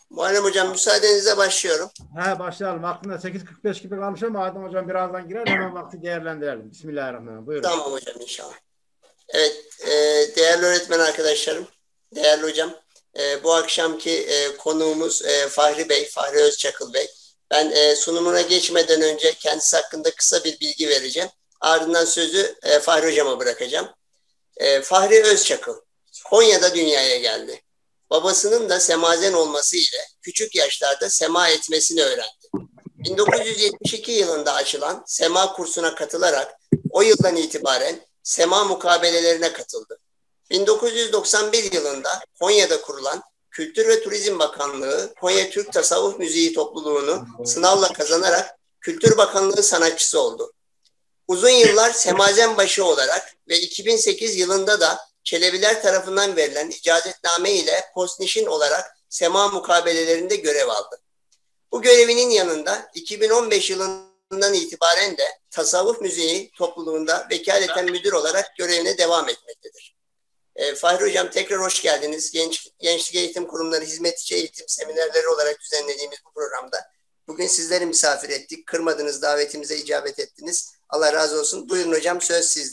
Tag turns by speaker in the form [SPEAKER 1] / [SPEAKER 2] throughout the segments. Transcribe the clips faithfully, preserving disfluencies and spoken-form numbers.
[SPEAKER 1] Muharrem Hocam müsaadenizle başlıyorum.
[SPEAKER 2] He başlayalım. Aklında sekiz kırk beş gibi kalmış ama Adem Hocam birazdan girer. Hemen vakti değerlendirelim. Bismillahirrahmanirrahim. Buyurun.
[SPEAKER 1] Tamam hocam inşallah. Evet, e, değerli öğretmen arkadaşlarım, değerli hocam, e, bu akşamki e, konuğumuz e, Fahri Bey, Fahri Özçakıl Bey. Ben e, sunumuna geçmeden önce kendisi hakkında kısa bir bilgi vereceğim. Ardından sözü e, Fahri Hocam'a bırakacağım. E, Fahri Özçakıl, Konya'da dünyaya geldi. Babasının da semazen olması ile küçük yaşlarda sema etmesini öğrendi. bin dokuz yüz yetmiş iki yılında açılan sema kursuna katılarak o yıldan itibaren sema mukabelelerine katıldı. bin dokuz yüz doksan bir yılında Konya'da kurulan Kültür ve Turizm Bakanlığı Konya Türk Tasavvuf Müziği topluluğunu sınavla kazanarak Kültür Bakanlığı sanatçısı oldu. Uzun yıllar semazen başı olarak ve iki bin sekiz yılında da Çelebiler tarafından verilen icazetname ile postnişin olarak sema mukabelelerinde görev aldı. Bu görevinin yanında iki bin on beş yılından itibaren de Tasavvuf Müziği topluluğunda vekaleten müdür olarak görevine devam etmektedir. E, Fahri Hocam tekrar hoş geldiniz. Genç, Gençlik Eğitim Kurumları Hizmet İçi Eğitim Seminerleri olarak düzenlediğimiz bu programda. Bugün sizleri misafir ettik. Kırmadınız, davetimize icabet ettiniz. Allah razı olsun. Buyurun hocam, söz sizde.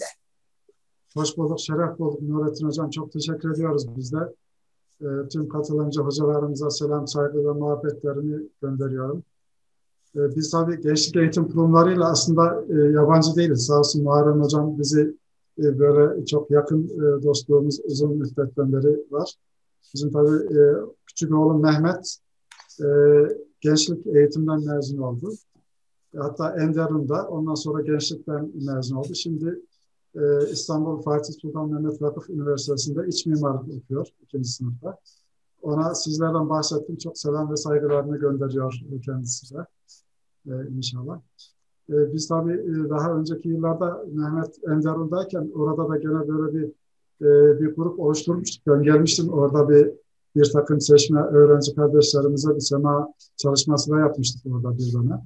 [SPEAKER 3] Hoş bulduk, şeref bulduk Nurettin Hocam. Çok teşekkür ediyoruz biz de. E, tüm katılımcı hocalarımıza selam, saygı ve muhabbetlerimi gönderiyorum. E, biz tabii gençlik eğitim kurumlarıyla aslında e, yabancı değiliz. Sağ olsun Muharrem Hocam bizi e, böyle çok yakın e, dostluğumuz uzun müddetten beri var. Bizim tabii e, küçük oğlum Mehmet e, gençlik eğitimden mezun oldu. E, hatta Enderun'da, ondan sonra gençlikten mezun oldu. Şimdi e, İstanbul Fatih Sultan Mehmet Vakıf Üniversitesi'nde iç mimarlık okuyor ikinci sınıfta. Ona sizlerden bahsettim. Çok selam ve saygılarını gönderiyor kendisi de e, inşallah. E, biz tabii e, daha önceki yıllarda Mehmet Enderun'dayken orada da gene böyle bir e, bir grup oluşturmuştuk. Ben gelmiştim orada bir bir takım seçme öğrenci kardeşlerimize bir sema çalışması da yapmıştık orada bir dönem.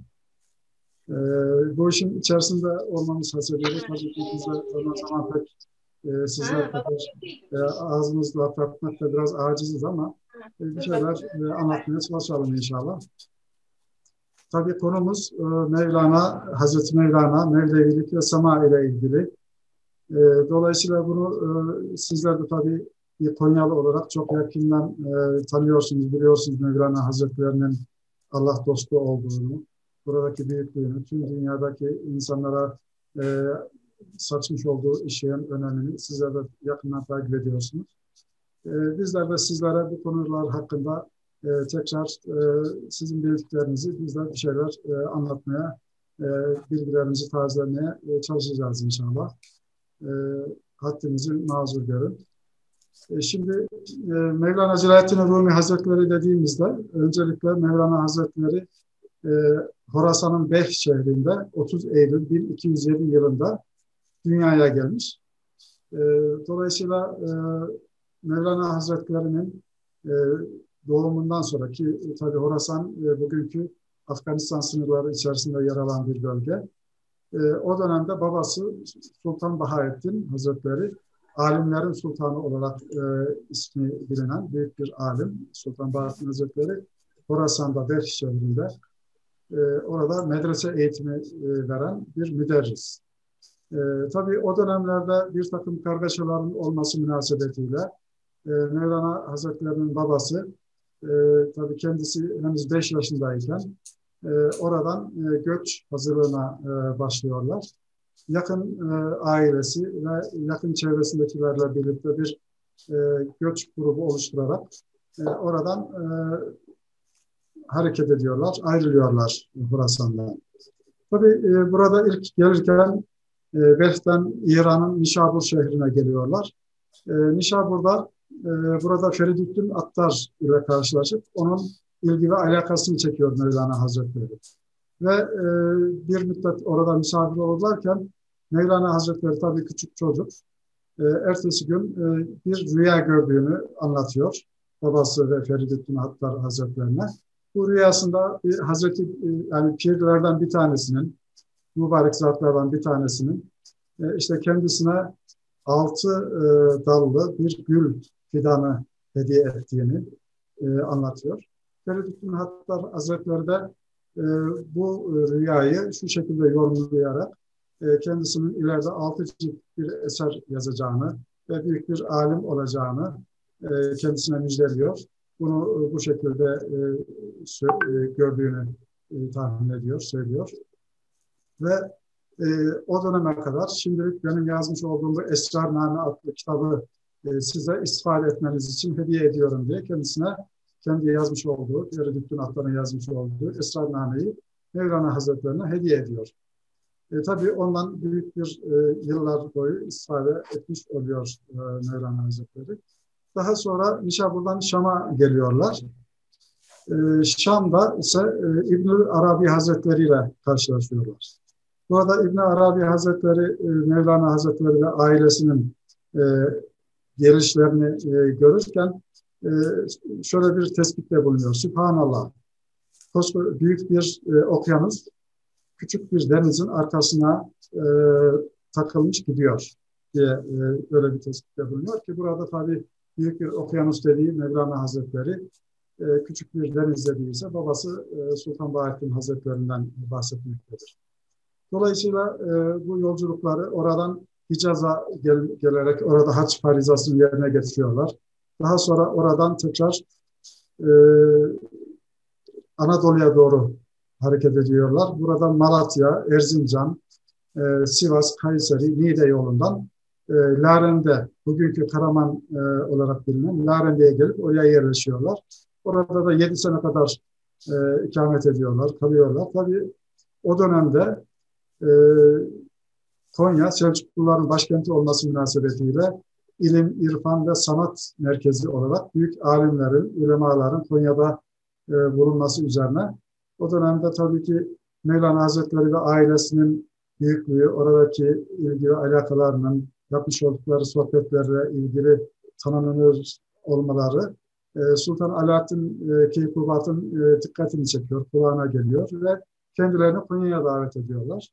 [SPEAKER 3] E, bu işin içerisinde olmamız hasebiyle tabii ki biz de o zaman pek e, sizler kadar e, ağzımızla atlatmakta biraz aciziz ama e, bir şeyler e, anlatmaya çalışalım inşallah. Tabii konumuz e, Mevlana, Hazreti Mevlana, Mevlevilik ve sema ile ilgili. E, dolayısıyla bunu e, sizler de tabii bir Konyalı olarak çok yakından e, tanıyorsunuz, biliyorsunuz Mevlana Hazretlerinin Allah dostu olduğunu, buradaki büyüklüğünü, tüm dünyadaki insanlara e, saçmış olduğu işin önemini sizler de yakından takip ediyorsunuz. E, bizler de sizlere bu konular hakkında e, tekrar e, sizin bildiklerinizi bizler bir şeyler e, anlatmaya, e, bilgilerimizi tazelemeye e, çalışacağız inşallah. E, haddimizi mazur görün. E, şimdi e, Mevlana Celaleddin Rumi Hazretleri dediğimizde öncelikle Mevlana Hazretleri e, Horasan'ın Belh şehrinde otuz Eylül bin iki yüz yedi yılında dünyaya gelmiş. E, dolayısıyla e, Mevlana Hazretleri'nin e, doğumundan sonraki e, tabi Horasan e, bugünkü Afganistan sınırları içerisinde yer alan bir bölge. E, o dönemde babası Sultan Bahaettin Hazretleri alimlerin sultanı olarak e, ismi bilinen büyük bir alim Sultan Bahaettin Hazretleri Horasan'da Belh şehrinde e, orada medrese eğitimi e, veren bir müderris. E, tabii o dönemlerde bir takım kargaşaların olması münasebetiyle e, Mevlana Hazretleri'nin babası e, tabii kendisi henüz beş yaşındayken e, oradan e, göç hazırlığına e, başlıyorlar. Yakın e, ailesi ve yakın çevresindekilerle birlikte bir e, göç grubu oluşturarak e, oradan e, hareket ediyorlar, ayrılıyorlar Horasan'dan. Tabii e, burada ilk gelirken e, Belh'ten İran'ın Nişabur şehrine geliyorlar. E, Nişabur'da e, burada Feridüddin Attar ile karşılaşıp onun ilgi ve alakasını çekiyor Mevlana Hazretleri. Ve e, bir müddet orada misafir olurlarken Mevlana Hazretleri tabii küçük çocuk. E, ertesi gün e, bir rüya gördüğünü anlatıyor babası ve Feridüddin Attar Hazretlerine. Bu rüyasında bir Hazreti e, yani pirlerden bir tanesinin, mübarek zatlardan bir tanesinin e, işte kendisine altı e, dallı bir gül fidanı hediye ettiğini e, anlatıyor. Feridüddin Hattar Hazretleri de e, bu rüyayı şu şekilde yorumlayarak e, kendisinin ileride altı cilt bir eser yazacağını ve büyük bir alim olacağını e, kendisine müjdeliyor. Bunu e, bu şekilde e, e, gördüğünü e, tahmin ediyor, söylüyor. Ve e, o döneme kadar şimdilik benim yazmış olduğum bu Esrarname adlı kitabı e, size istifade etmeniz için hediye ediyorum diye kendisine kendi yazmış olduğu, Feridüddin Hattar'ın yazmış olduğu Esrarname'yi Mevlana Hazretlerine hediye ediyor. E, tabii ondan büyük bir e, yıllar boyu istifade etmiş oluyor e, Mevlana Hazretleri. Daha sonra Nişabur'dan Şam'a geliyorlar. E, Şam'da ise e, İbnül Arabi Hazretleri ile karşılaşıyorlar. Burada İbn Arabi Hazretleri, e, Mevlana Hazretleri ve ailesinin e, gelişlerini e, görürken e, şöyle bir tespitte bulunuyor. Sübhanallah, büyük bir e, okyanus küçük bir denizin arkasına e, takılmış gidiyor diye e, öyle bir tespitte bulunuyor ki burada tabii büyük bir okyanus dediği Mevlana Hazretleri e, küçük bir deniz dediyse babası e, Sultan Bahattin Hazretlerinden bahsetmektedir. Dolayısıyla e, bu yolculukları oradan Hicaz'a gel, gelerek orada hac farizasını yerine getiriyorlar. Daha sonra oradan tekrar e, Anadolu'ya doğru hareket ediyorlar. Buradan Malatya, Erzincan, e, Sivas, Kayseri, Niğde yolundan e, Larende, bugünkü Karaman e, olarak bilinen Larende'ye gelip oraya yerleşiyorlar. Orada da yedi sene kadar e, ikamet ediyorlar, kalıyorlar. Tabii o dönemde e, Konya, Selçukluların başkenti olması münasebetiyle ilim, irfan ve sanat merkezi olarak büyük alimlerin, ulemaların Konya'da e, bulunması üzerine o dönemde tabii ki Mevlana Hazretleri ve ailesinin büyüklüğü, oradaki ilgi ve alakalarının yapmış oldukları sohbetlerle ilgili tanınır olmaları e, Sultan Alaaddin e, Keykubat'ın e, dikkatini çekiyor, kulağına geliyor ve kendilerini Konya'ya davet ediyorlar.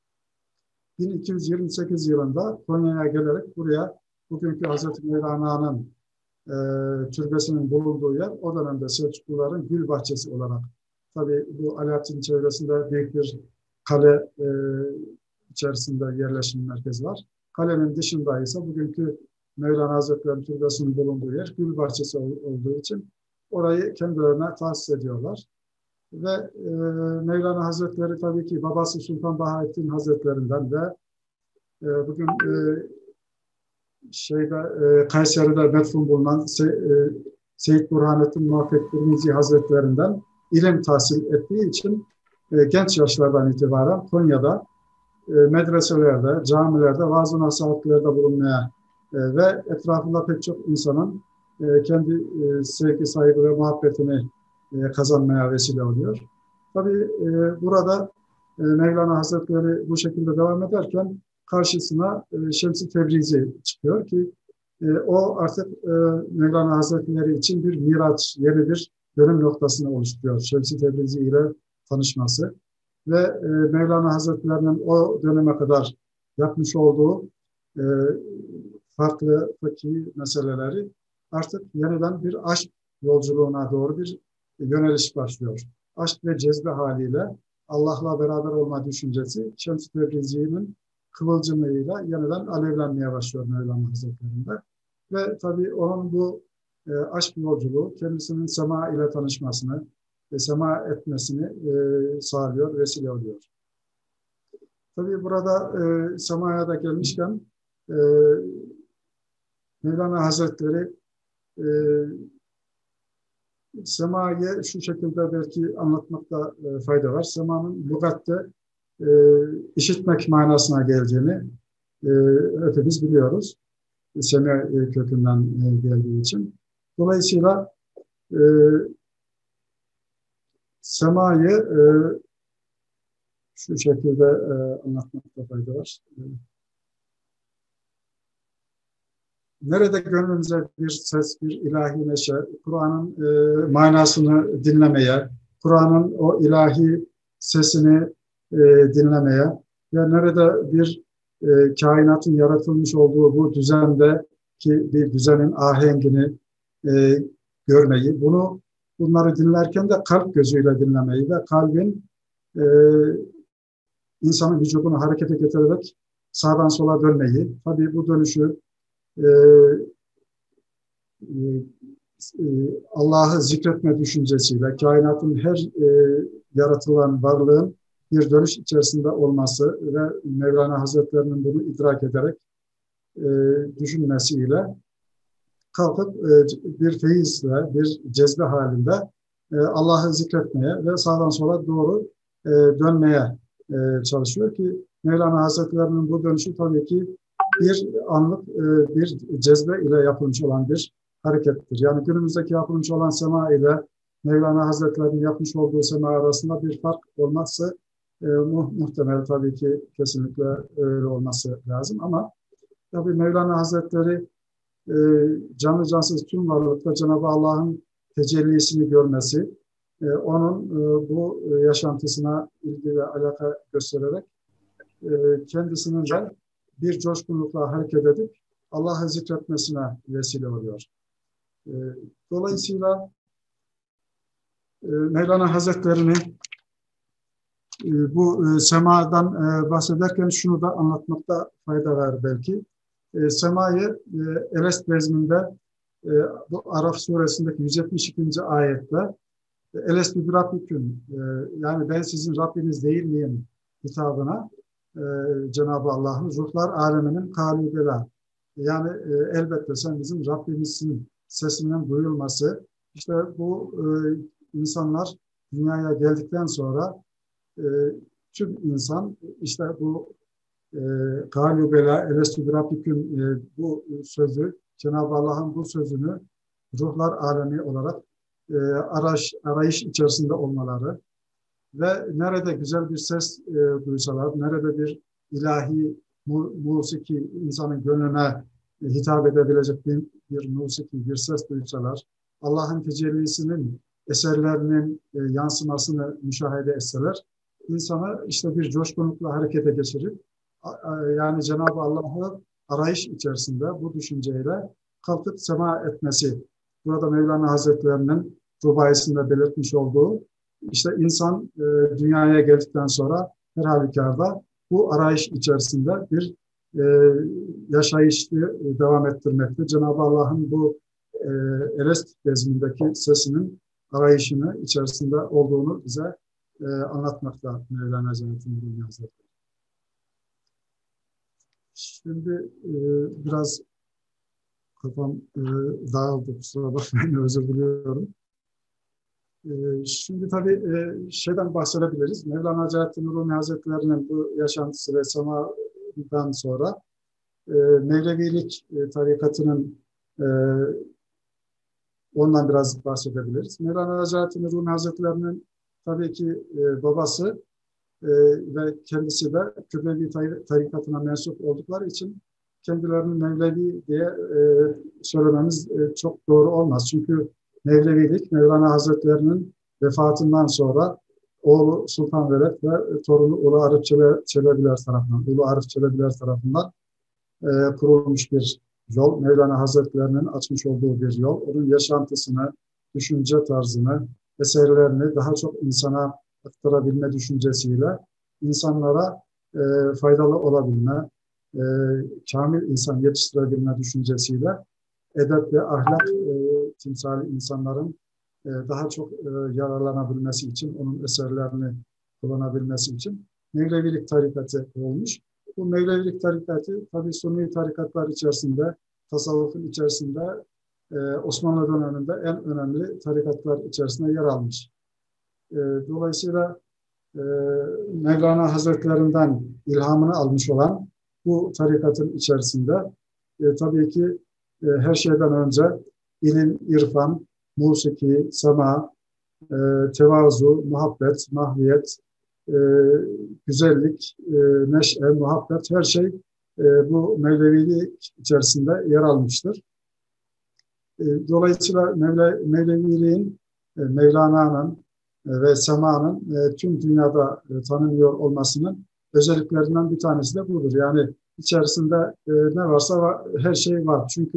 [SPEAKER 3] bin iki yüz yirmi sekiz yılında Konya'ya gelerek buraya bugünkü Hazreti Mevlana'nın e, türbesinin bulunduğu yer o dönemde Selçukluların gül bahçesi olarak. Tabii bu Alaaddin çevresinde büyük bir kale e, içerisinde yerleşim merkezi var. Kalenin dışında ise bugünkü Mevlana Hazretleri'nin türbesinin bulunduğu yer gül bahçesi olduğu için orayı kendilerine tahsis ediyorlar. Ve e, Mevlana Hazretleri tabii ki babası Sultan Bahattin Hazretlerinden ve e, bugün e, şeyde e, Kayseri'de metfun bulunan Se, e, Seyyid Burhanettin Muhakkak Tirmizi Hazretlerinden ilim tahsil ettiği için e, genç yaşlardan itibaren Konya'da e, medreselerde, camilerde, vaaz-ı nasihatlerde bulunmaya e, ve etrafında pek çok insanın e, kendi e, sevgi, saygı ve muhabbetini e, kazanmaya vesile oluyor. Tabii e, burada e, Mevlana Hazretleri bu şekilde devam ederken karşısına e, Şems-i Tebrizi çıkıyor ki e, o artık e, Mevlana Hazretleri için bir miraç, yeni bir dönüm noktasını oluşturuyor. Şems-i Tebrizi ile tanışması ve e, Mevlana Hazretleri'nin o döneme kadar yapmış olduğu e, farklı fıkhi meseleleri artık yeniden bir aşk yolculuğuna doğru bir yöneliş başlıyor. Aşk ve cezbe haliyle Allah'la beraber olma düşüncesi Şems-i Tebrizi'nin kıvılcımıyla yeniden alevlenmeye başlıyor Mevlana Hazretleri'nde. Ve tabii onun bu e, aşk yolculuğu kendisinin sema ile tanışmasını ve sema etmesini e, sağlıyor, vesile oluyor. Tabii burada e, semaya da gelmişken e, Mevlana Hazretleri e, semayı şu şekilde belki anlatmakta e, fayda var. Semanın lügatte e, işitmek manasına geldiğini e, hepimiz biliyoruz. Sema e, kökünden e, geldiği için. Dolayısıyla e, semayı e, şu şekilde e, anlatmakta fayda var. E, Nerede gönlümüze bir ses, bir ilahi neşe, Kur'an'ın e, manasını dinlemeye, Kur'an'ın o ilahi sesini e, dinlemeye ve nerede bir e, kainatın yaratılmış olduğu bu düzende ki bir düzenin ahengini e, görmeyi, bunu bunları dinlerken de kalp gözüyle dinlemeyi ve kalbin e, insanın vücudunu harekete getirerek sağdan sola dönmeyi, tabii bu dönüşü e, e, Allah'ı zikretme düşüncesiyle, kainatın her e, yaratılan varlığın bir dönüş içerisinde olması ve Mevlana Hazretleri'nin bunu idrak ederek e, düşünmesiyle kalkıp e, bir feyizle, bir cezbe halinde e, Allah'ı zikretmeye ve sağdan sola doğru e, dönmeye e, çalışıyor ki Mevlana Hazretleri'nin bu dönüşü tabii ki bir anlık e, bir cezbe ile yapılmış olan bir harekettir. Yani günümüzdeki yapılmış olan sema ile Mevlana Hazretleri'nin yapmış olduğu sema arasında bir fark olması e, mu muhtemel tabii ki kesinlikle öyle olması lazım ama tabii Mevlana Hazretleri e, canlı cansız tüm varlıkta Cenab-ı Allah'ın tecellisini görmesi, e, onun e, bu yaşantısına ilgi ve alaka göstererek e, kendisinin de bir coşkunlukla hareket edip Allah'ı zikretmesine vesile oluyor. E, dolayısıyla e, Mevlana Hazretleri'ni e, bu e, semadan e, bahsederken şunu da anlatmakta fayda var belki. E, semayı e, Elest vezminde e, bu Araf suresindeki yüz yetmiş ikinci ayette Elest bi Rabbiküm e, yani ben sizin Rabbiniz değil miyim hitabına e, Cenab-ı Allah'ın ruhlar aleminin kalibela yani e, elbette sen bizim Rabbimizsin sesinin duyulması işte bu e, insanlar dünyaya geldikten sonra e, tüm insan işte bu Galibela Elestü Rabbiküm bu sözü Cenab-ı Allah'ın bu sözünü ruhlar alemi olarak e, araş, arayış içerisinde olmaları ve nerede güzel bir ses e, duysalar, nerede bir ilahi mu, musiki insanın gönlüne e, hitap edebilecek bir, bir musiki, bir ses duysalar, Allah'ın tecellisinin eserlerinin e, yansımasını müşahede etseler, insanı işte bir coşkunlukla harekete geçirip yani Cenab-ı Allah'ı arayış içerisinde bu düşünceyle kalkıp sema etmesi. Burada Mevlana Hazretleri'nin rubayesinde belirtmiş olduğu işte insan e, dünyaya geldikten sonra her halükarda bu arayış içerisinde bir e, yaşayışı e, devam ettirmekte. Cenab-ı Allah'ın bu e, Elest vezmindeki sesinin arayışını içerisinde olduğunu bize e, anlatmakta Mevlana Celaleddin Rumi Hazretleri. Şimdi e, biraz kafam e, dağıldı, kusura bakmayın, özür diliyorum. E, şimdi tabii e, şeyden bahsedebiliriz. Mevlana Celaleddin Rumi Hazretleri'nin bu yaşantısı ve semadan sonra e, Mevlevilik e, tarikatının e, ondan biraz bahsedebiliriz. Mevlana Celaleddin Rumi Hazretleri'nin tabii ki e, babası Ee, ve kendisi de Kübrevi tarikatına mensup oldukları için kendilerini Mevlevi diye e, söylememiz e, çok doğru olmaz. Çünkü Mevlevilik Mevlana Hazretleri'nin vefatından sonra oğlu Sultan Veled ve torunu Ulu Arif Çelebiler tarafından, Ulu Arif Çelebiler tarafından e, kurulmuş bir yol. Mevlana Hazretleri'nin açmış olduğu bir yol. Onun yaşantısını, düşünce tarzını, eserlerini daha çok insana aktarabilme düşüncesiyle insanlara e, faydalı olabilme, e, kamil insan yetiştirebilme düşüncesiyle edep ve ahlak e, timsali insanların e, daha çok e, yararlanabilmesi için, onun eserlerini kullanabilmesi için Mevlevilik tarikatı olmuş. Bu Mevlevilik tarikatı tabii Sunni tarikatlar içerisinde, tasavvufun içerisinde e, Osmanlı döneminde en önemli tarikatlar içerisinde yer almış. Dolayısıyla e, Mevlana Hazretlerinden ilhamını almış olan bu tarikatın içerisinde e, tabii ki e, her şeyden önce ilim, irfan, musiki, sema, e, tevazu, muhabbet, mahviyet, e, güzellik, e, neşe, muhabbet her şey e, bu Mevlevilik içerisinde yer almıştır. E, dolayısıyla Mevle, Mevleviliğin, e, Mevlana'nın ve semanın e, tüm dünyada e, tanınıyor olmasının özelliklerinden bir tanesi de budur. Yani içerisinde e, ne varsa var, her şey var. Çünkü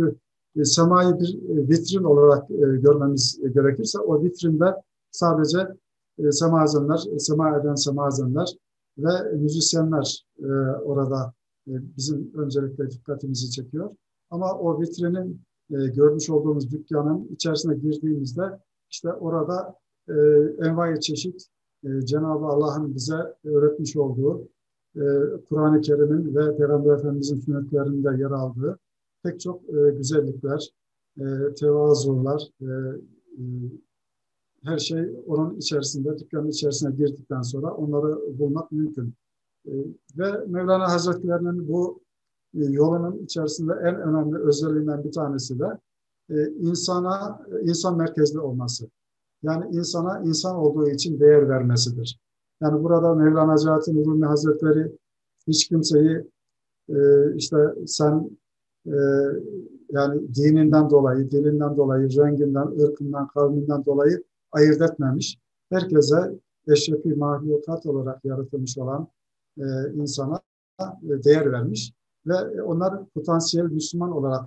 [SPEAKER 3] e, semayı bir e, vitrin olarak e, görmemiz gerekirse o vitrinde sadece e, semazenler, sema eden semazenler ve müzisyenler e, orada e, bizim öncelikle dikkatimizi çekiyor. Ama o vitrinin e, görmüş olduğumuz dükkanın içerisine girdiğimizde işte orada e, envai çeşit e, Cenab-ı Allah'ın bize öğretmiş olduğu e, Kur'an-ı Kerim'in ve Peygamber Efendimiz'in sünnetlerinde yer aldığı pek çok e, güzellikler, e, tevazular, e, e, her şey onun içerisinde, dükkanın içerisine girdikten sonra onları bulmak mümkün. E, ve Mevlana Hazretleri'nin bu e, yolunun içerisinde en önemli özelliğinden bir tanesi de e, insana, insan merkezli olması. Yani insana insan olduğu için değer vermesidir. Yani burada Mevlana Celaleddin Rumi Hazretleri hiç kimseyi e, işte sen e, yani dininden dolayı, dilinden dolayı, renginden, ırkından, kavminden dolayı ayırt etmemiş. Herkese eşrefi mahlukat olarak yaratılmış olan e, insana e, değer vermiş ve onlar potansiyel Müslüman olarak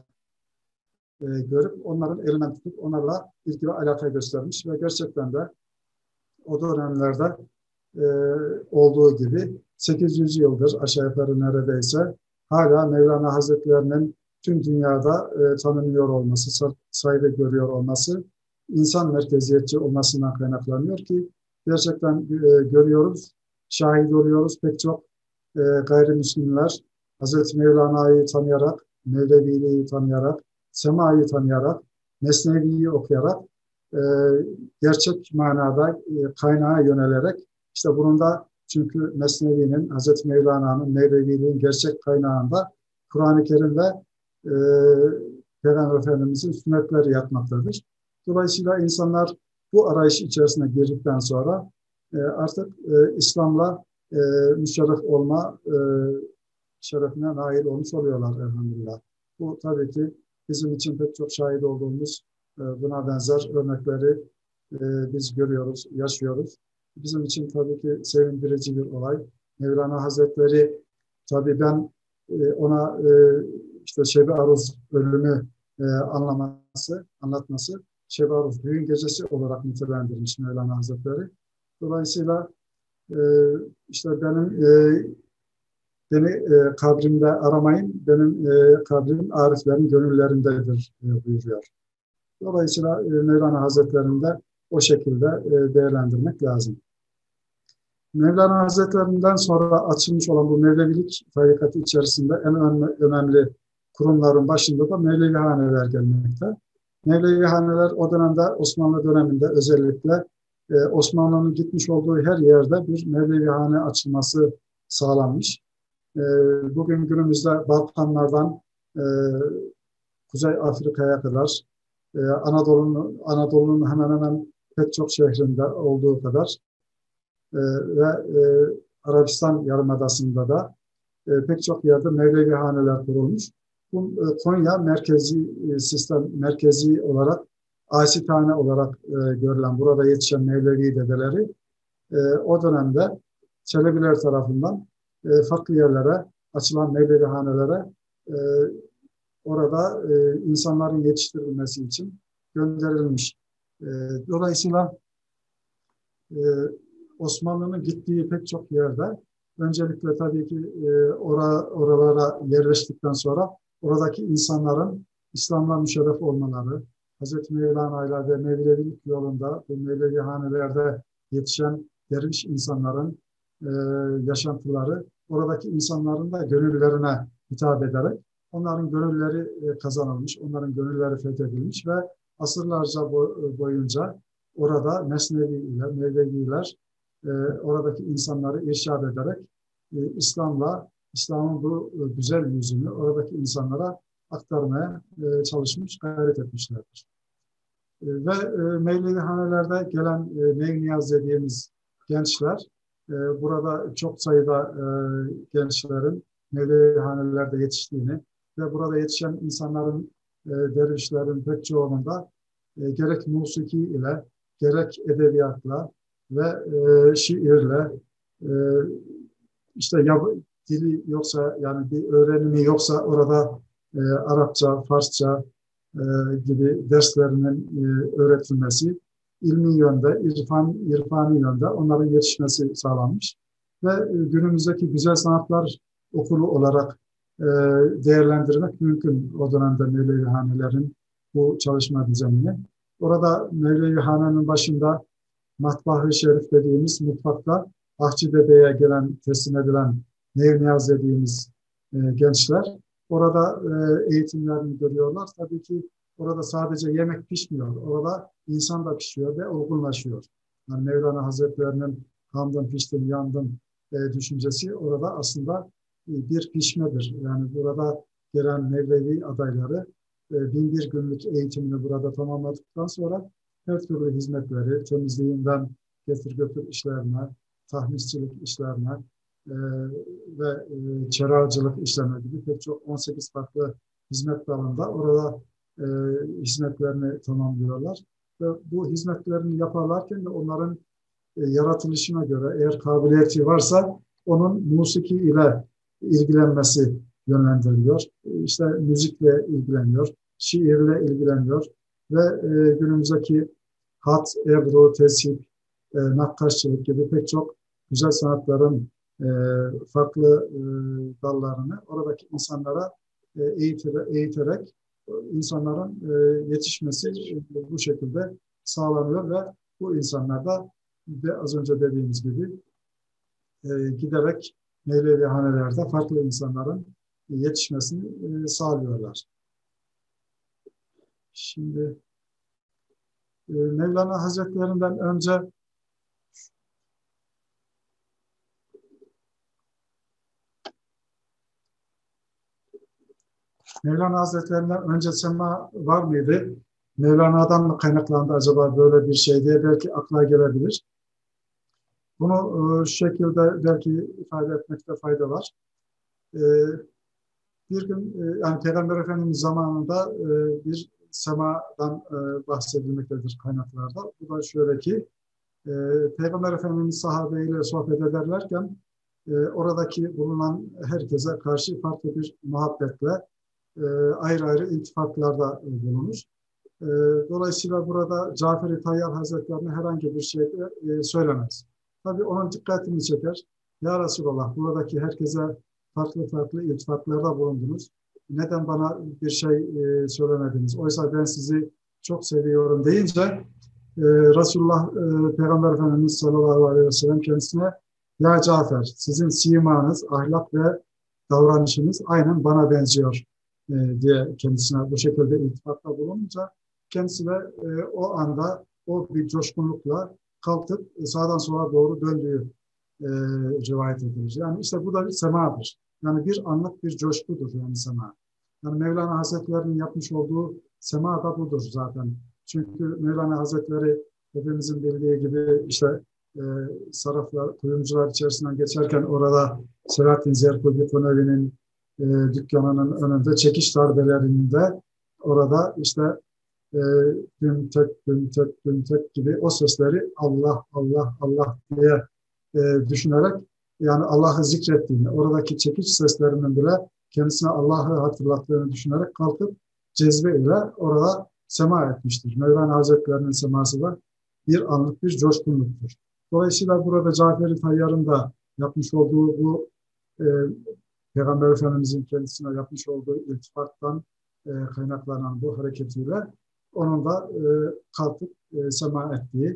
[SPEAKER 3] e, görüp onların elinden tutup onlarla ilgi ve alaka göstermiş ve gerçekten de o dönemlerde e, olduğu gibi sekiz yüz yıldır aşağı yukarı neredeyse hala Mevlana Hazretlerinin tüm dünyada e, tanınıyor olması, saygı görüyor olması, insan merkeziyetçi olmasından kaynaklanıyor ki gerçekten e, görüyoruz, şahit oluyoruz pek çok e, gayrimüslimler Hazreti Mevlana'yı tanıyarak, Mevleviliği tanıyarak, Sema'yı tanıyarak, Mesnevi'yi okuyarak e, gerçek manada e, kaynağa yönelerek işte bunun da çünkü Mesnevi'nin, Hazreti Mevlana'nın, Mevleviliğin gerçek kaynağında Kur'an-ı Kerim ve e, Peygamber Efendimiz'in sünnetleri yatmaktadır. Dolayısıyla insanlar bu arayış içerisine girdikten sonra e, artık e, İslam'la e, müşerref olma e, şerefine nail olmuş oluyorlar elhamdülillah. Bu tabii ki bizim için pek çok şahit olduğumuz e, buna benzer örnekleri e, biz görüyoruz, yaşıyoruz. Bizim için tabii ki sevindirici bir olay. Mevlana Hazretleri tabii ben e, ona e, işte Şebi Aruz ölümü e, anlaması, anlatması Şebi Aruz düğün gecesi olarak nitelendirmiş Mevlana Hazretleri. Dolayısıyla e, işte benim e, beni e, kabrimde aramayın, benim e, kabrim ariflerin gönüllerindedir e, buyuruyor. Dolayısıyla e, Mevlana Hazretleri'nde o şekilde e, değerlendirmek lazım. Mevlana Hazretlerinden sonra açılmış olan bu Mevlevilik tarikatı içerisinde en önemli kurumların başında da Mevlevihaneler gelmekte. Mevlevihaneler o dönemde Osmanlı döneminde özellikle e, Osmanlı'nın gitmiş olduğu her yerde bir Mevlevihane açılması sağlanmış. E, bugün günümüzde Balkanlardan e, Kuzey Afrika'ya kadar e, Anadolu'nun Anadolu'nun hemen hemen pek çok şehrinde olduğu kadar e, ve e, Arabistan Yarımadası'nda da e, pek çok yerde Mevlevihaneler kurulmuş. Bu e, Konya merkezi e, sistem, merkezi olarak asithane olarak e, görülen burada yetişen Mevlevi dedeleri e, o dönemde Çelebiler tarafından e, farklı yerlere açılan Mevlevihanelere e, orada e, insanların yetiştirilmesi için gönderilmiş. E, dolayısıyla e, Osmanlı'nın gittiği pek çok yerde öncelikle tabii ki e, ora, oralara yerleştikten sonra oradaki insanların İslam'la müşerref olmaları, Hazreti Mevlana'yla ve Mevlevilik yolunda bu Mevlevihanelerde yetişen derviş insanların e, yaşantıları oradaki insanların da gönüllerine hitap ederek onların gönülleri e, kazanılmış, onların gönülleri fethedilmiş ve asırlarca bo- boyunca orada Mesneviler, Mevleviler e, oradaki insanları irşad ederek e, İslam'la, İslam'ın bu e, güzel yüzünü oradaki insanlara aktarmaya e, çalışmış, gayret etmişlerdir. E, ve e, Mevlevihanelerde gelen e, Neyniyaz dediğimiz gençler, e, burada çok sayıda e, gençlerin Mevlevihanelerde yetiştiğini ve burada yetişen insanların, e, dervişlerin pek çoğunun da e, gerek musiki ile, gerek edebiyatla ve e, şiirle, e, işte ya, dili yoksa yani bir öğrenimi yoksa orada e, Arapça, Farsça e, gibi derslerinin e, öğretilmesi, ilmi yönde, irfan, irfani yönde onların yetişmesi sağlanmış. Ve e, günümüzdeki güzel sanatlar okulu olarak e, değerlendirmek mümkün o dönemde Mevlevihanelerin bu çalışma düzenini. Orada Mevlevihanenin başında Matbah-ı Şerif dediğimiz mutfakta Ahçıdede'ye gelen, teslim edilen Nevniyaz dediğimiz e, gençler orada e, eğitimlerini görüyorlar. Tabii ki orada sadece yemek pişmiyor. Orada insan da pişiyor ve olgunlaşıyor. Yani Mevlana Hazretleri'nin hamdım, piştim, yandım e, düşüncesi orada aslında e, bir pişmedir. Yani burada gelen Mevlevi adayları e, bin bir günlük eğitimini burada tamamladıktan sonra her türlü hizmetleri, temizliğinden getir götür işlerine, tahmisçilik işlerine e, ve e, çeracılık işlerine gibi pek çok on sekiz farklı hizmet dalında orada e, hizmetlerini tamamlıyorlar. Ve bu hizmetlerini yaparlarken de onların e, yaratılışına göre eğer kabiliyeti varsa onun musiki ile ilgilenmesi yönlendiriliyor. İşte müzikle ilgileniyor, şiirle ilgileniyor ve e, günümüzdeki hat, ebru, tesip, e, nakkaşçılık gibi pek çok güzel sanatların e, farklı e, dallarını oradaki insanlara e, eğitere, eğiterek insanların e, yetişmesi e, bu şekilde sağlanıyor ve bu insanlar da de az önce dediğimiz gibi e, giderek Mevlevihanelerde farklı insanların yetişmesini e, sağlıyorlar. Şimdi e, Mevlana Hazretlerinden önce Mevlana Hazretlerinden önce sema var mıydı? Mevlana'dan mı kaynaklandı acaba böyle bir şey diye belki akla gelebilir. Bunu e, şu şekilde belki ifade etmekte fayda var. E, bir gün e, yani Peygamber Efendimiz zamanında e, bir semadan e, bahsedilmektedir kaynaklarda. Bu da şöyle ki e, Peygamber Efendimiz sahabeyle sohbet ederlerken e, oradaki bulunan herkese karşı farklı bir muhabbetle e, ayrı ayrı iltifatlarda bulunur. E, dolayısıyla burada Cafer-i Tayyar Hazretlerine herhangi bir şey de e, söylemez. Tabii onun dikkatini çeker. Ya Resulallah buradaki herkese farklı farklı iltifatlarda bulundunuz. Neden bana bir şey e, söylemediniz? Oysa ben sizi çok seviyorum deyince e, Resulullah e, Peygamber Efendimiz sallallahu aleyhi ve sellem kendisine ya Cafer sizin simanız, ahlak ve davranışınız aynen bana benziyor e, diye kendisine bu şekilde iltifatta bulununca kendisi de e, o anda o bir coşkunlukla kalkıp e, sağdan sola doğru döndüğü e, rivayet edilir. Yani işte bu da bir semadır. Yani bir anlık bir coşkudur yani sema. Yani Mevlana Hazretleri'nin yapmış olduğu sema da budur zaten. Çünkü Mevlana Hazretleri hepimizin bildiği gibi işte e, saraflar, kuyumcular içerisinden geçerken orada Selahattin Zerkubi Konevi'nin e, dükkanının önünde çekiş darbelerinde orada işte e, düm tek, düm tek, düm tek gibi o sesleri Allah, Allah, Allah diye e, düşünerek yani Allah'ı zikrettiğini, oradaki çekiç seslerinin bile kendisine Allah'ı hatırlattığını düşünerek kalkıp cezbe ile orada sema etmiştir. Mevlana Hazretleri'nin seması da bir anlık bir coşkunluktur. Dolayısıyla burada Cafer-i Tayyar'ın da yapmış olduğu bu e, Peygamber Efendimiz'in kendisine yapmış olduğu iltifattan e, kaynaklanan bu hareketiyle onun da e, kalkıp e, sema ettiği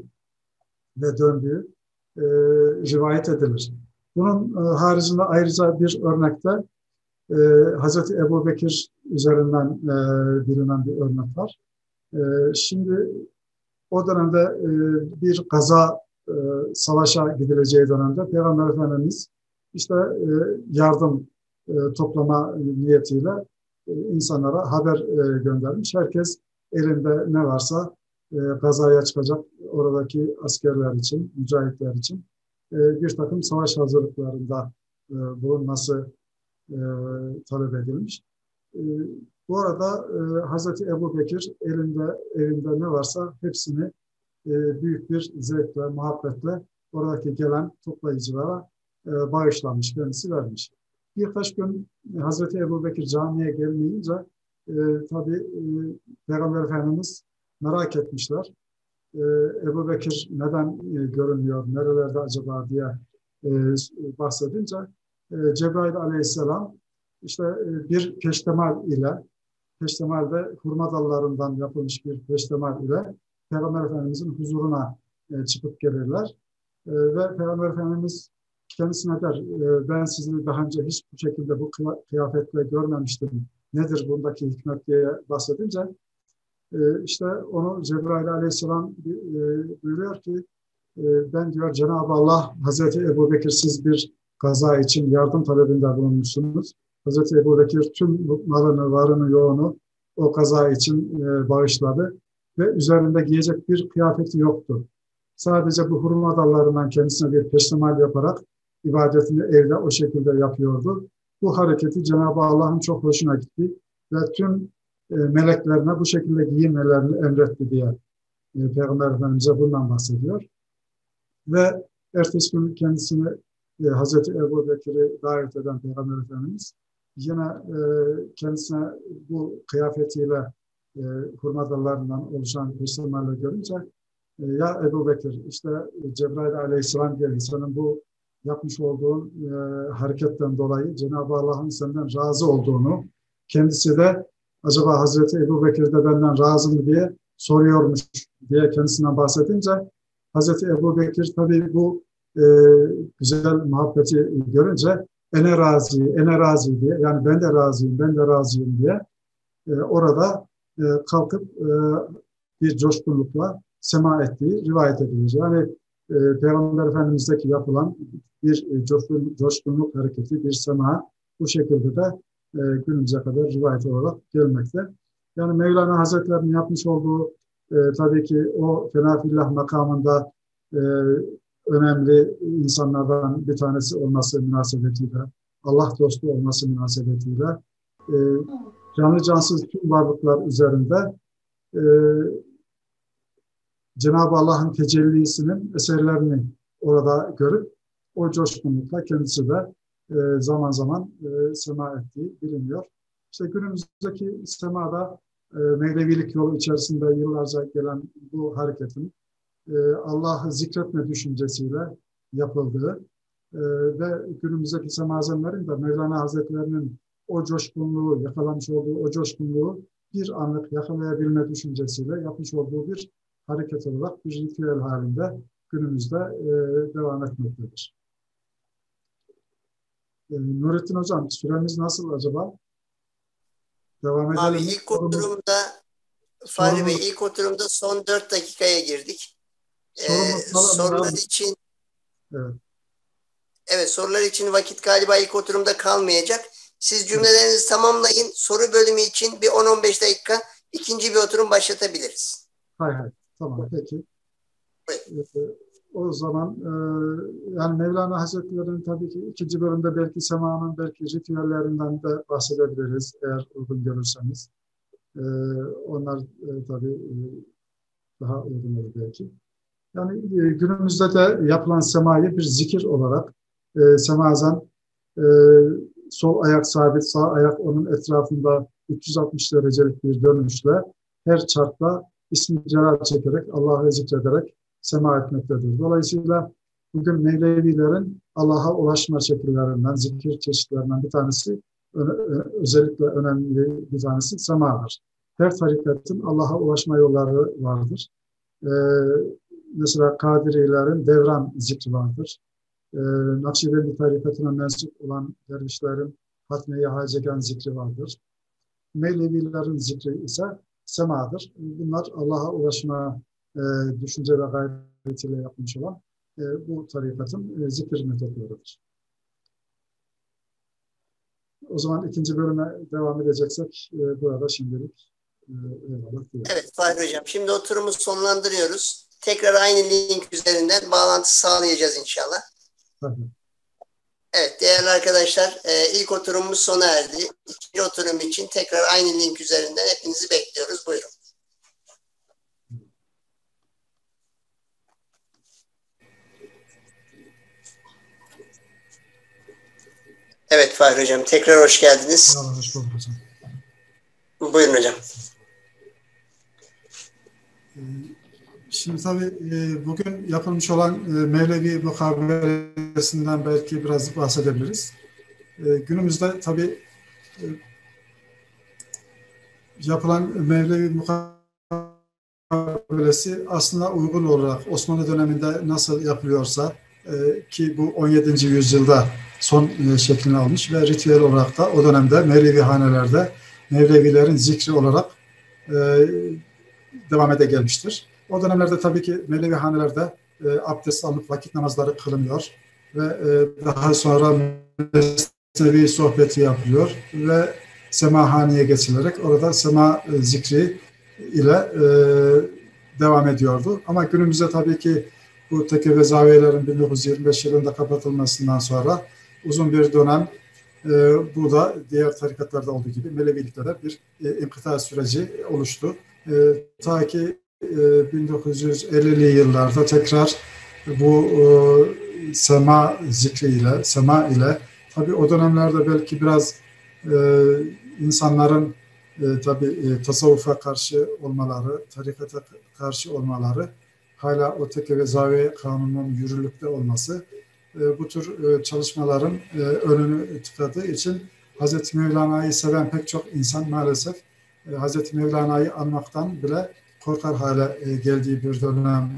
[SPEAKER 3] ve döndüğü e, rivayet edilir. Bunun e, haricinde ayrıca bir örnekte e, Hazreti Ebu Bekir üzerinden e, bilinen bir örnek var. E, şimdi o dönemde e, bir gaza e, savaşa gidileceği dönemde Peygamber Efendimiz işte e, yardım e, toplama niyetiyle e, insanlara haber e, göndermiş. Herkes elinde ne varsa e, gazaya çıkacak oradaki askerler için, mücahitler için e, bir takım savaş hazırlıklarında e, bulunması e, talep edilmiş. E, bu arada e, Hazreti Ebu Bekir elinde, elinde ne varsa hepsini e, büyük bir zevkle, muhabbetle oradaki gelen toplayıcılara e, bağışlamış, kendisi vermiş. Birkaç gün Hazreti Ebu Bekir camiye gelmeyince e, tabii e, Peygamber Efendimiz merak etmişler. E, Ebu Bekir neden e, görünmüyor, nerelerde acaba diye e, bahsedince e, Cebrail Aleyhisselam işte e, bir peştemal ile, peştemalde hurma dallarından yapılmış bir peştemal ile Peygamber Efendimizin huzuruna e, çıkıp gelirler. E, ve Peygamber Efendimiz kendisine der, e, ben sizi daha önce hiç bu şekilde bu kıyafetle görmemiştim. Nedir bundaki hikmet diye bahsedince e, işte onu Cebrail Aleyhisselam e, buyuruyor ki e, ben diyor Cenab-ı Allah Hazreti Ebu Bekir siz bir kaza için yardım talebinde bulunmuşsunuz. Hazreti Ebu Bekir tüm malını, varını, yoğunu o kaza için e, bağışladı ve üzerinde giyecek bir kıyafeti yoktu. Sadece bu hurma dallarından kendisine bir peştemal yaparak ibadetini evde o şekilde yapıyordu. Bu hareketi Cenab-ı Allah'ın çok hoşuna gitti ve tüm e, meleklerine bu şekilde giyinmelerini emretti diye e, Peygamber Efendimiz'e bundan bahsediyor. Ve ertesi gün kendisini e, Hazreti Ebu Bekir'i davet eden Peygamber Efendimiz yine e, kendisine bu kıyafetiyle e, hurma dallarından oluşan peştemal'le görünce e, ya Ebu Bekir işte Cebrail Aleyhisselam geldi senin bu yapmış olduğun e, hareketten dolayı Cenab-ı Allah'ın senden razı olduğunu, kendisi de acaba Hazreti Ebu Bekir de benden razı mı diye soruyormuş diye kendisinden bahsedince Hazreti Ebu Bekir tabii bu e, güzel muhabbeti görünce ene razı, ene razı diye yani ben de razıyım, ben de razıyım diye e, orada e, kalkıp e, bir coşkunlukla sema ettiği rivayet edilir. Yani e, Peygamber Efendimiz'deki yapılan bir e, coşkun, coşkunluk hareketi, bir sema bu şekilde de e, günümüze kadar rivayet olarak gelmekte. Yani Mevlana Hazretleri'nin yapmış olduğu e, tabii ki o fenafillah makamında e, önemli insanlardan bir tanesi olması münasebetiyle, Allah dostu olması münasebetiyle e, canlı cansız tüm varlıklar üzerinde e, Cenab-ı Allah'ın tecellisinin eserlerini orada görüp o coşkunlukla kendisi de e, zaman zaman e, sema ettiği biliniyor. İşte günümüzdeki semada e, Mevlevilik yolu içerisinde yıllarca gelen bu hareketin e, Allah'ı zikretme düşüncesiyle yapıldığı e, ve günümüzdeki semazenlerin de Mevlana Hazretleri'nin o coşkunluğu, yakalamış olduğu o coşkunluğu bir anlık yakalayabilme düşüncesiyle yapmış olduğu bir hareket olarak bir ritüel halinde günümüzde e, devam etmektedir. E, Nurettin Hocam, süremiz nasıl acaba? Devam edelim.
[SPEAKER 1] Abi ilk oturumda Fahri Bey, ilk oturumda son dört dakikaya girdik. Ee, sorular için
[SPEAKER 3] evet.
[SPEAKER 1] evet sorular için vakit galiba ilk oturumda kalmayacak. Siz cümlelerinizi tamamlayın. Soru bölümü için bir on on beş dakika ikinci bir oturum başlatabiliriz.
[SPEAKER 3] Hay hay. Tamam peki. Ee, o zaman e, yani Mevlana Hazretleri'nin tabii ki ikinci bölümde belki semanın belki ritüellerinden de bahsedebiliriz eğer uygun görürseniz. Ee, onlar e, tabii e, daha uygun olur belki. Yani e, günümüzde de yapılan semayı bir zikir olarak e, semazen e, sol ayak sabit, sağ ayak onun etrafında üç yüz altmış derecelik bir dönüşle her çarkla ismi celal çekerek, Allah'ı zikrederek sema etmektedir. Dolayısıyla bugün Mevlevilerin Allah'a ulaşma şekillerinden, zikir çeşitlerinden bir tanesi, özellikle önemli bir tanesi semadır. Her tarikatın Allah'a ulaşma yolları vardır. Ee, mesela Kadirilerin devran zikri vardır. Ee, Nakşibendi tarikatına mensup olan dervişlerin Hatme-i Hacegen zikri vardır. Mevlevilerin zikri ise semadır. Bunlar Allah'a ulaşma e, düşünce ve gayretiyle yapmış olan e, bu tarikatın e, zikir metotlarıdır. O zaman ikinci bölüme devam edeceksek e, burada şimdilik e, eyvallah diyorum.
[SPEAKER 1] Evet Fahri Hocam. Şimdi oturumu sonlandırıyoruz. Tekrar aynı link üzerinden bağlantı sağlayacağız inşallah.
[SPEAKER 3] Tabii.
[SPEAKER 1] Evet değerli arkadaşlar ilk oturumumuz sona erdi. İkinci oturum için tekrar aynı link üzerinden hepinizi bekliyoruz. Buyurun. Evet Fahri Hocam tekrar hoş geldiniz.
[SPEAKER 3] Hoş bulduk hocam.
[SPEAKER 1] Buyurun hocam.
[SPEAKER 3] Şimdi tabii bugün yapılmış olan Mevlevi mukabelesinden belki biraz bahsedebiliriz. Günümüzde tabii yapılan Mevlevi mukabelesi aslında uygun olarak Osmanlı döneminde nasıl yapılıyorsa ki bu on yedinci yüzyılda son şeklini almış ve ritüel olarak da o dönemde Mevlevi hanelerde Mevlevilerin zikri olarak devam ede gelmiştir. O dönemlerde tabii ki Mevlevi hanelerde e, abdest alınıp vakit namazları kılınıyor ve e, daha sonra mesnevi sohbeti yapılıyor ve semahaneye geçilerek orada sema e, zikri ile e, devam ediyordu. Ama günümüzde tabii ki bu tekke ve zaviyelerin bin dokuz yüz yirmi beş yılında kapatılmasından sonra uzun bir dönem e, bu da diğer tarikatlarda olduğu gibi Mevlevilikte de bir e, inkıta süreci oluştu. E, ta ki e, bin dokuz yüz ellili yıllarda tekrar bu e, sema zikriyle, sema ile tabii o dönemlerde belki biraz e, insanların e, tabii e, tasavvufa karşı olmaları, tarikata karşı olmaları, hala o tekke ve zaviye kanununun yürürlükte olması e, bu tür e, çalışmaların e, önünü tıkadığı için Hazreti Mevlana'yı seven pek çok insan maalesef e, Hazreti Mevlana'yı anmaktan bile korkar hale e, geldiği bir dönem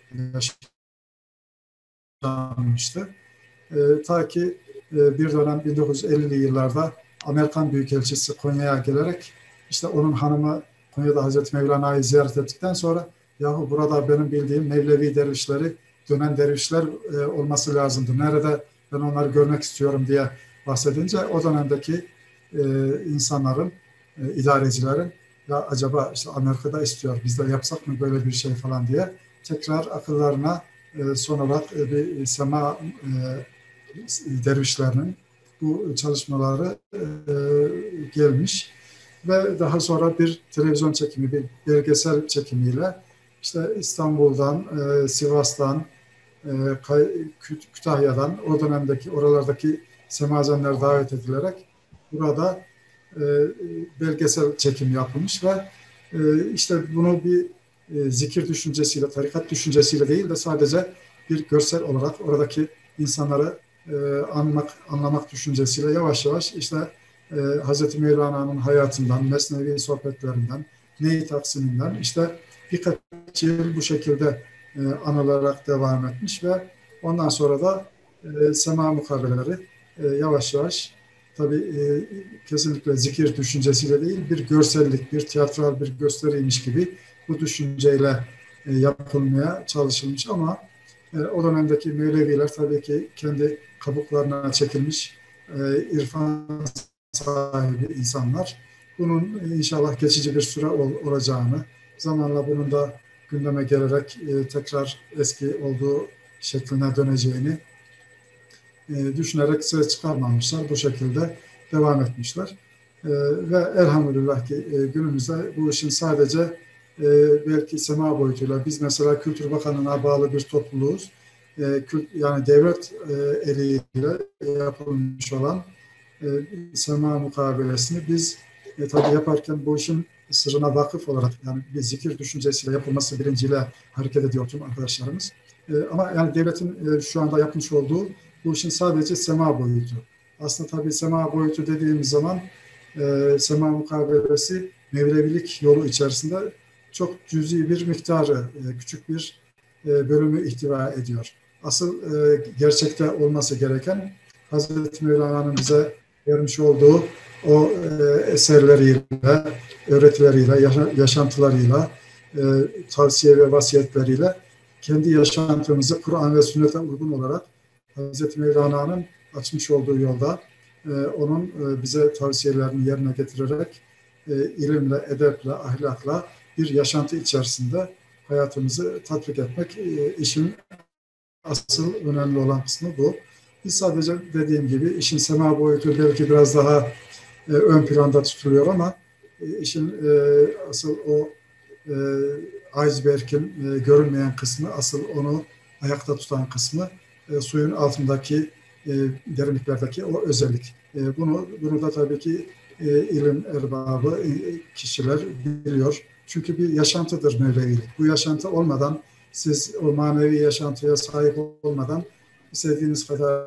[SPEAKER 3] yaşanmıştı. E, ta ki e, bir dönem bin dokuz yüz ellili yıllarda Amerikan Büyükelçisi Konya'ya gelerek işte onun hanımı Konya'da Hazreti Mevlana'yı ziyaret ettikten sonra yahu burada benim bildiğim Mevlevi dervişleri, dönen dervişler e, olması lazımdı. Nerede ben onları görmek istiyorum diye bahsedince o dönemdeki e, insanların, e, idarecilerin ya acaba işte Amerika'da istiyor, biz de yapsak mı böyle bir şey falan diye tekrar akıllarına e, son olarak e, bir sema e, dervişlerinin bu çalışmaları e, gelmiş ve daha sonra bir televizyon çekimi, bir belgesel çekimiyle işte İstanbul'dan, e, Sivas'tan, e, Kütahya'dan, o dönemdeki oralardaki semazenler davet edilerek burada e, belgesel çekim yapılmış ve e, işte bunu bir e, zikir düşüncesiyle, tarikat düşüncesiyle değil de sadece bir görsel olarak oradaki insanları e, anlamak, anlamak düşüncesiyle yavaş yavaş işte e, Hazreti Mevlana'nın hayatından, mesnevi sohbetlerinden, Ney Taksim'inden işte birkaç yıl bu şekilde e, anılarak devam etmiş ve ondan sonra da e, sema mukabeleleri e, yavaş yavaş tabii e, kesinlikle zikir düşüncesiyle değil, bir görsellik, bir tiyatral bir gösteriymiş gibi bu düşünceyle e, yapılmaya çalışılmış ama e, o dönemdeki Mevleviler tabii ki kendi kabuklarına çekilmiş e, irfan sahibi insanlar. Bunun inşallah geçici bir süre ol, olacağını, zamanla bunun da gündeme gelerek e, tekrar eski olduğu şekline döneceğini e, düşünerek ses çıkarmamışlar. Bu şekilde devam etmişler. E, ve elhamdülillah ki e, günümüzde bu işin sadece e, belki sema boyutuyla, biz mesela Kültür Bakanlığı'na bağlı bir topluluğuz. E, kült, yani devlet e, eliyle yapılmış olan e, sema mukabelesini biz e, tabii yaparken bu işin sırrına vakıf olarak yani bir zikir düşüncesiyle yapılması bilinciyle hareket ediyor tüm arkadaşlarımız. E, ama yani devletin e, şu anda yapmış olduğu bu işin sadece sema boyutu. Aslında tabii sema boyutu dediğimiz zaman e, sema mukabelesi Mevlevilik yolu içerisinde çok cüzi bir miktarı, e, küçük bir e, bölümü ihtiva ediyor. Asıl e, gerçekte olması gereken Hazreti Mevlana'nın bize vermiş olduğu o e, eserleriyle, öğretileriyle, yaşa, yaşantılarıyla, e, tavsiye ve vasiyetleriyle kendi yaşantımızı Kur'an ve sünnete uygun olarak Hazreti Mevlana'nın açmış olduğu yolda e, onun e, bize tavsiyelerini yerine getirerek e, ilimle, edeple, ahlakla bir yaşantı içerisinde hayatımızı tatbik etmek e, işin asıl önemli olan kısmı bu. Biz sadece dediğim gibi işin sema boyutu belki biraz daha e, ön planda tutuluyor ama e, işin e, asıl o e, iceberg'in e, görünmeyen kısmı, asıl onu ayakta tutan kısmı e, suyun altındaki e, derinliklerdeki o özellik. E, bunu bunu da tabii ki ilim erbabı kişiler biliyor. Çünkü bir yaşantıdır Mevlevilik. Bu yaşantı olmadan, siz o manevi yaşantıya sahip olmadan istediğiniz kadar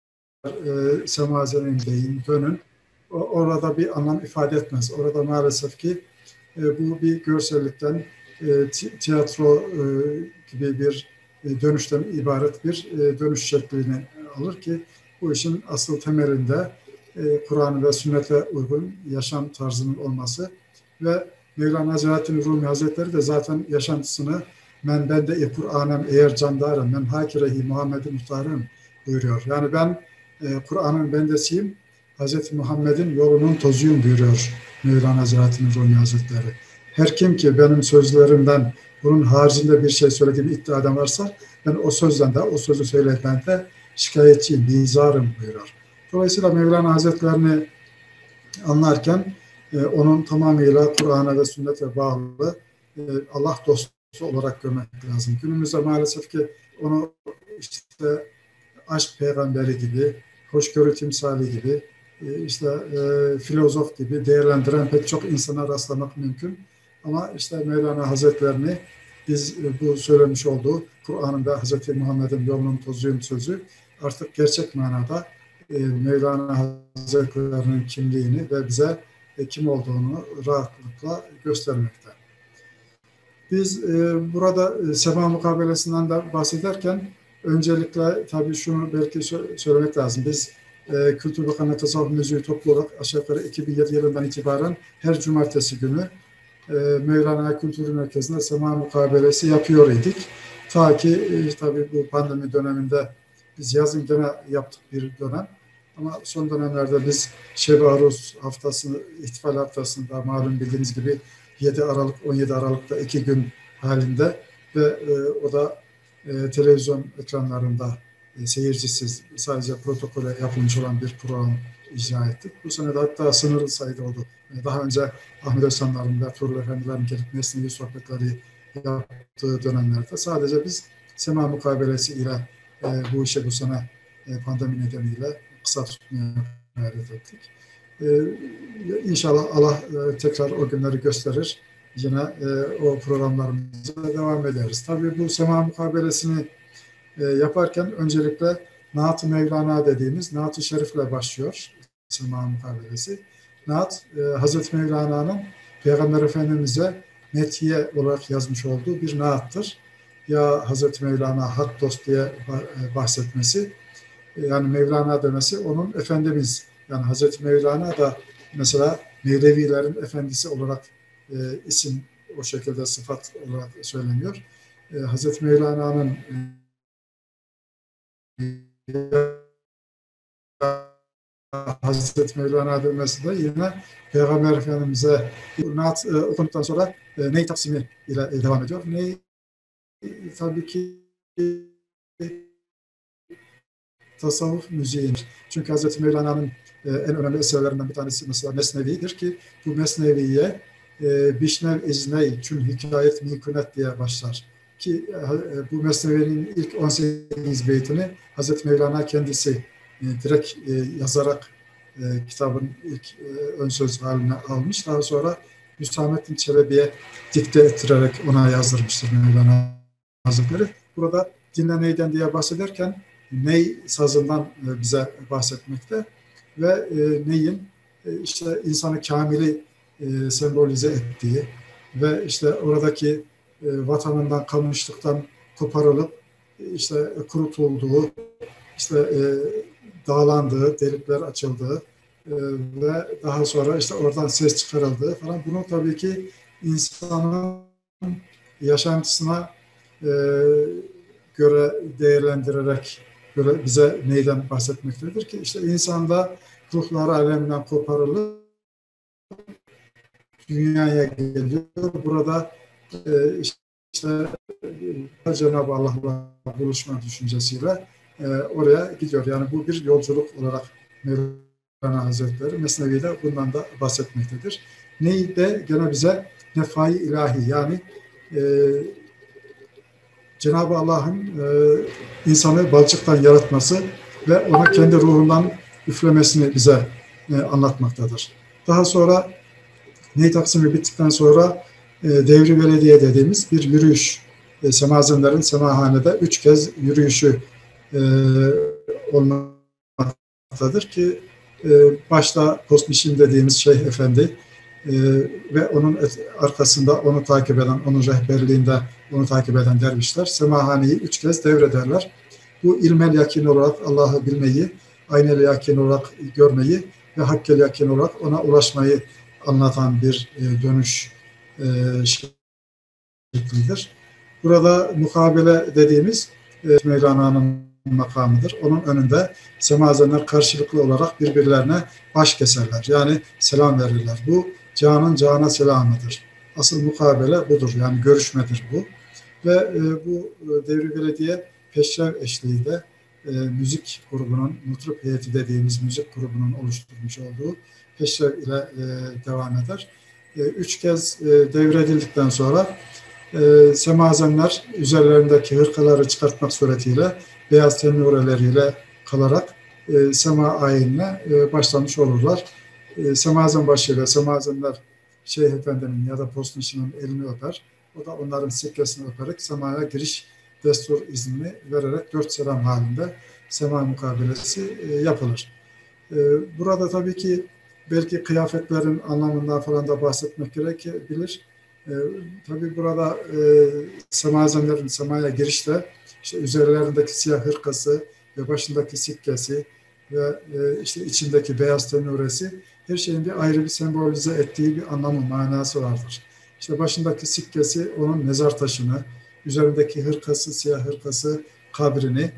[SPEAKER 3] e, semazenin deyin, dönün. O, orada bir anlam ifade etmez. Orada maalesef ki e, bu bir görsellikten, e, tiyatro e, gibi bir e, dönüşten ibaret bir e, dönüş şeklini alır ki bu işin asıl temelinde e, Kur'an ve sünnete uygun yaşam tarzının olması ve Mevlana Celaleddin Rumi Hazretleri de zaten yaşantısını men bende-i Kur'anem eğer candarım men hakirehi Muhammed-i Muhtarım buyuruyor. Yani ben e, Kur'an'ın bendesiyim, Hazreti Muhammed'in yolunun tozuyum buyuruyor Mevlana Celaleddin Rumi Hazretleri. Her kim ki benim sözlerimden bunun haricinde bir şey söylediğimi iddia eden varsa ben o sözden de o sözü söyleyen de şikayetçiyim, bizarım buyuruyor. Dolayısıyla Mevlana Hazretlerini anlarken e, onun tamamıyla Kur'an'a ve sünnete bağlı e, Allah dostu olarak görmek lazım. Günümüzde maalesef ki onu işte aşk peygamberi gibi, hoşgörü timsali gibi, e, işte e, filozof gibi değerlendiren pek çok insana rastlamak mümkün. Ama işte Mevlana Hazretlerini biz e, bu söylemiş olduğu Kur'an'ın ve Hazreti Muhammed'in yolunun tozuyum sözü artık gerçek manada e, Mevlana Hazretlerinin kimliğini ve bize e, kim olduğunu rahatlıkla göstermekte. Biz e, burada e, sema mukabelesinden de bahsederken öncelikle tabii şunu belki sö- söylemek lazım. Biz e, Kültür Bakanlığı Tasavvuf Müziği toplu olarak aşağı yukarı iki bin yedi yılından itibaren her cumartesi günü e, Mevlana Kültür Merkezi'nde sema mukabelesi yapıyor idik. Ta ki e, tabii bu pandemi döneminde biz yazın gene yaptık bir dönem. Ama son dönemlerde biz Şeb-i Aruz haftasını, ihtifal haftasında malum bildiğiniz gibi yedi Aralık, on yedi Aralık'ta iki gün halinde ve e, o da e, televizyon ekranlarında e, seyircisiz sadece protokole yapılmış olan bir program icra ettik. Bu sene de hatta sınırlı sayıda oldu. E, daha önce Ahmet Özsanlar'ın ve Tuğrul Efendiler'in gelip mesnevi sohbetleri yaptığı dönemlerde sadece biz sema mukabelesi ile e, bu işe bu sene e, pandemi nedeniyle kısa tutmaya gayret ettik. Ee, İnşallah Allah e, tekrar o günleri gösterir. Yine e, o programlarımıza devam ederiz. Tabii bu sema mukabelesini e, yaparken öncelikle Naat-ı Mevlana dediğimiz Naat-ı Şerif'le başlıyor sema mukabelesi. Naat, e, Hazreti Mevlana'nın Peygamber Efendimiz'e metiye olarak yazmış olduğu bir naattır. Ya Hazreti Mevlana hak dost diye bahsetmesi, yani Mevlana demesi onun Efendimiz, yani Hazreti Mevlana da mesela Mevlevilerin efendisi olarak e, isim o şekilde sıfat olarak söyleniyor. E, Hazreti Mevlana'nın e, Hazreti Mevlana demesi de yine Peygamber Efendimiz'e naat e, okunduktan sonra e, ney taksimi ile e, devam ediyor. Ney e, tabii ki tasavvuf müziğidir. Çünkü Hazreti Mevlana'nın e, en önemli eserlerinden bir tanesi mesela Mesnevi'dir ki bu Mesnevi'ye e, Bişnev İzney Çün Hikayet Mikunet diye başlar. Ki e, bu Mesnevi'nin ilk on sekiz beytini Hazreti Mevlana kendisi e, direkt e, yazarak e, kitabın ilk e, ön söz haline almış. Daha sonra Hüsamettin Çelebi'ye dikte ettirerek ona yazdırmıştır Mevlana Hazretleri. Burada dinle neyden diye bahsederken ney sazından bize bahsetmekte ve e, neyin e, işte insanı kamili e, sembolize ettiği ve işte oradaki e, vatanından, kalmışlıktan koparılıp e, işte kurutulduğu, işte e, dağlandığı, delikler açıldığı e, ve daha sonra işte oradan ses çıkarıldığı falan. Bunu tabii ki insanın yaşantısına e, göre değerlendirerek göre bize neyden bahsetmektedir ki işte insanda ruhlar aleminden koparılıp dünyaya geliyor. Burada e, işte Cenab-ı Allah'la buluşma düşüncesiyle e, oraya gidiyor. Yani bu bir yolculuk olarak Mevlana Hazretleri Mesnevi'de bundan da bahsetmektedir. Neyi de gene bize nefai ilahi yani e, Cenab-ı Allah'ın e, insanı balçıktan yaratması ve ona kendi ruhundan üflemesini bize e, anlatmaktadır. Daha sonra ney taksimi bittikten sonra e, Devri Belediye dediğimiz bir yürüyüş, e, semazenlerin semahanede üç kez yürüyüşü e, olmaktadır ki e, başta Postmişin dediğimiz Şeyh Efendi e, ve onun arkasında onu takip eden, onun rehberliğinde onu takip eden dervişler semahaneyi üç kez devrederler. Bu ilmel yakin olarak Allah'ı bilmeyi, aynel yakin olarak görmeyi ve hakkel yakin olarak ona ulaşmayı anlatan bir e, dönüş e, şeklidir. Burada mukabele dediğimiz e, Mevlana'nın makamıdır. Onun önünde semazenler karşılıklı olarak birbirlerine baş keserler. Yani selam verirler. Bu canın cana selamıdır. Asıl mukabele budur. Yani görüşmedir bu. Ve e, bu e, Devri Belediye peşrev eşliğinde e, müzik grubunun, Mutruk Heyeti dediğimiz müzik grubunun oluşturmuş olduğu peşrev ile e, devam eder. E, üç kez e, devredildikten sonra e, semazenler üzerlerindeki hırkaları çıkartmak suretiyle beyaz tenureleriyle kalarak e, sema ayinine e, başlamış olurlar. E, semazen başıyla semazenler Şeyh Efendi'nin ya da Postmişinin elini öper. O da onların sikkesini öperek semaya giriş destur iznini vererek dört selam halinde sema mukabelesi e, yapılır. E, burada tabii ki belki kıyafetlerin anlamından falan da bahsetmek gerekebilir. E, tabii burada e, semazenlerin semaya girişte işte üzerlerindeki siyah hırkası ve başındaki sikkesi ve e, işte içindeki beyaz tenuresi her şeyin bir ayrı bir sembolize ettiği bir anlamı, manası vardır. İşte başındaki sikkesi onun mezar taşını, üzerindeki hırkası, siyah hırkası kabrini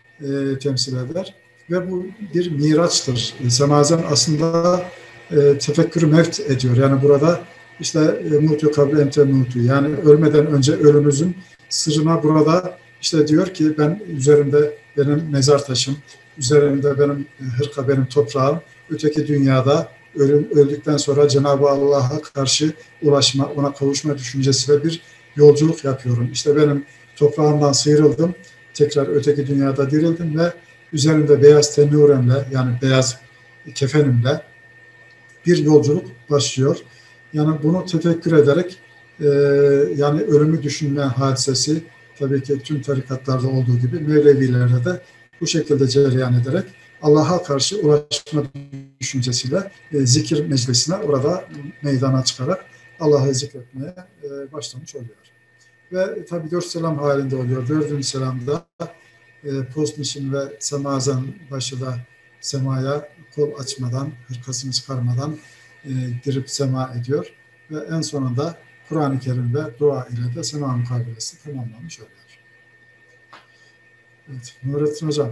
[SPEAKER 3] e, temsil eder. Ve bu bir miraçtır. Semazen aslında e, tefekkürü mevt ediyor. Yani burada işte e, mutu kabri ente mutu. Yani ölmeden önce ölümüzün sırrına burada işte diyor ki ben üzerimde benim mezar taşım, üzerimde benim hırka, benim toprağım, öteki dünyada ölüm, öldükten sonra Cenab-ı Allah'a karşı ulaşma, ona kavuşma düşüncesiyle bir yolculuk yapıyorum. İşte benim toprağımdan sıyrıldım, tekrar öteki dünyada dirildim ve üzerinde beyaz tenuremle yani beyaz kefenimle bir yolculuk başlıyor. Yani bunu tefekkür ederek e, yani ölümü düşünme hadisesi tabii ki tüm tarikatlarda olduğu gibi Mevlevilerde de bu şekilde cereyan ederek Allah'a karşı ulaşma düşüncesiyle e, zikir meclisine orada meydana çıkarak Allah'ı zikretmeye e, başlamış oluyor. Ve tabii dört selam halinde oluyor. Dördüncü selamda e, Postmişin ve semazen başı da semaya kol açmadan, hırkasını çıkarmadan e, girip sema ediyor. Ve en sonunda Kur'an-ı Kerim ve dua ile de sema mukabelesi tamamlanmış oluyor. Evet, Nurettin Hocam.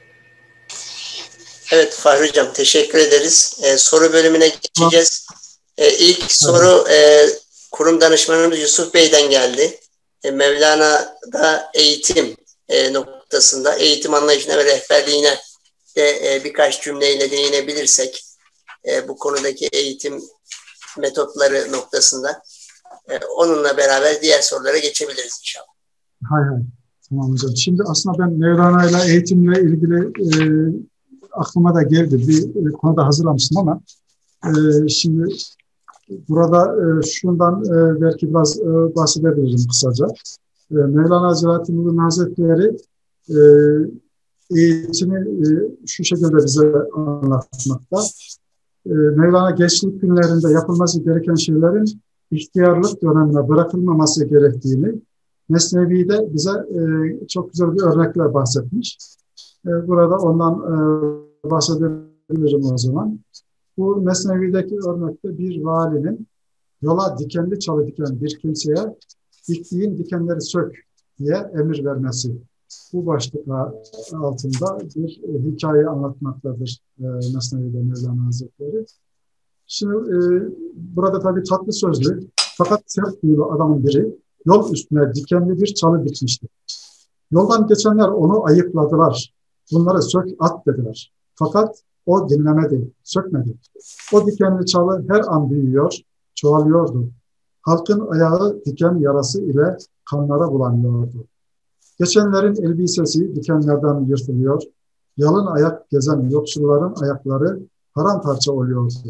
[SPEAKER 1] Evet Fahri Hocam teşekkür ederiz. Ee, soru bölümüne geçeceğiz. Ee, ilk evet. soru e, kurum danışmanımız Yusuf Bey'den geldi. E, Mevlana'da eğitim e, noktasında eğitim anlayışına ve rehberliğine de e, birkaç cümleyle değinebilirsek e, bu konudaki eğitim metotları noktasında e, onunla beraber diğer sorulara geçebiliriz inşallah.
[SPEAKER 3] Hay hay. Tamam hocam. Şimdi aslında ben Mevlana'yla eğitimle ilgili e, aklıma da geldi. Bir konuda hazırlamıştım ama e, şimdi burada e, şundan e, belki biraz e, bahsedebilirim kısaca. E, Mevlana Celaleddin Hazretleri e, eğitimi e, şu şekilde bize anlatmakta. E, Mevlana gençlik günlerinde yapılması gereken şeylerin ihtiyarlık dönemine bırakılmaması gerektiğini Mesnevi'de bize e, çok güzel bir örnekle bahsetmiş. E, burada ondan e, bahsedebilirim o zaman. Bu Mesnevi'deki örnekte bir valinin yola dikenli çalı diken bir kimseye diktiğin dikenleri sök diye emir vermesi. Bu başlıkla altında bir e, hikaye anlatmaktadır e, Mesnevi'de Mevlana Hazretleri. Şimdi e, burada tabii tatlı sözlü fakat sert huylu adamın biri yol üstüne dikenli bir çalı dikmişti. Yoldan geçenler onu ayıpladılar. Bunları sök at dediler. Fakat o dinlemedi, sökmedi. O dikenli çalı her an büyüyor, çoğalıyordu. Halkın ayağı diken yarası ile kanlara bulanıyordu. Geçenlerin elbisesi dikenlerden yırtılıyor. Yalın ayak gezen yoksulların ayakları paramparça oluyordu.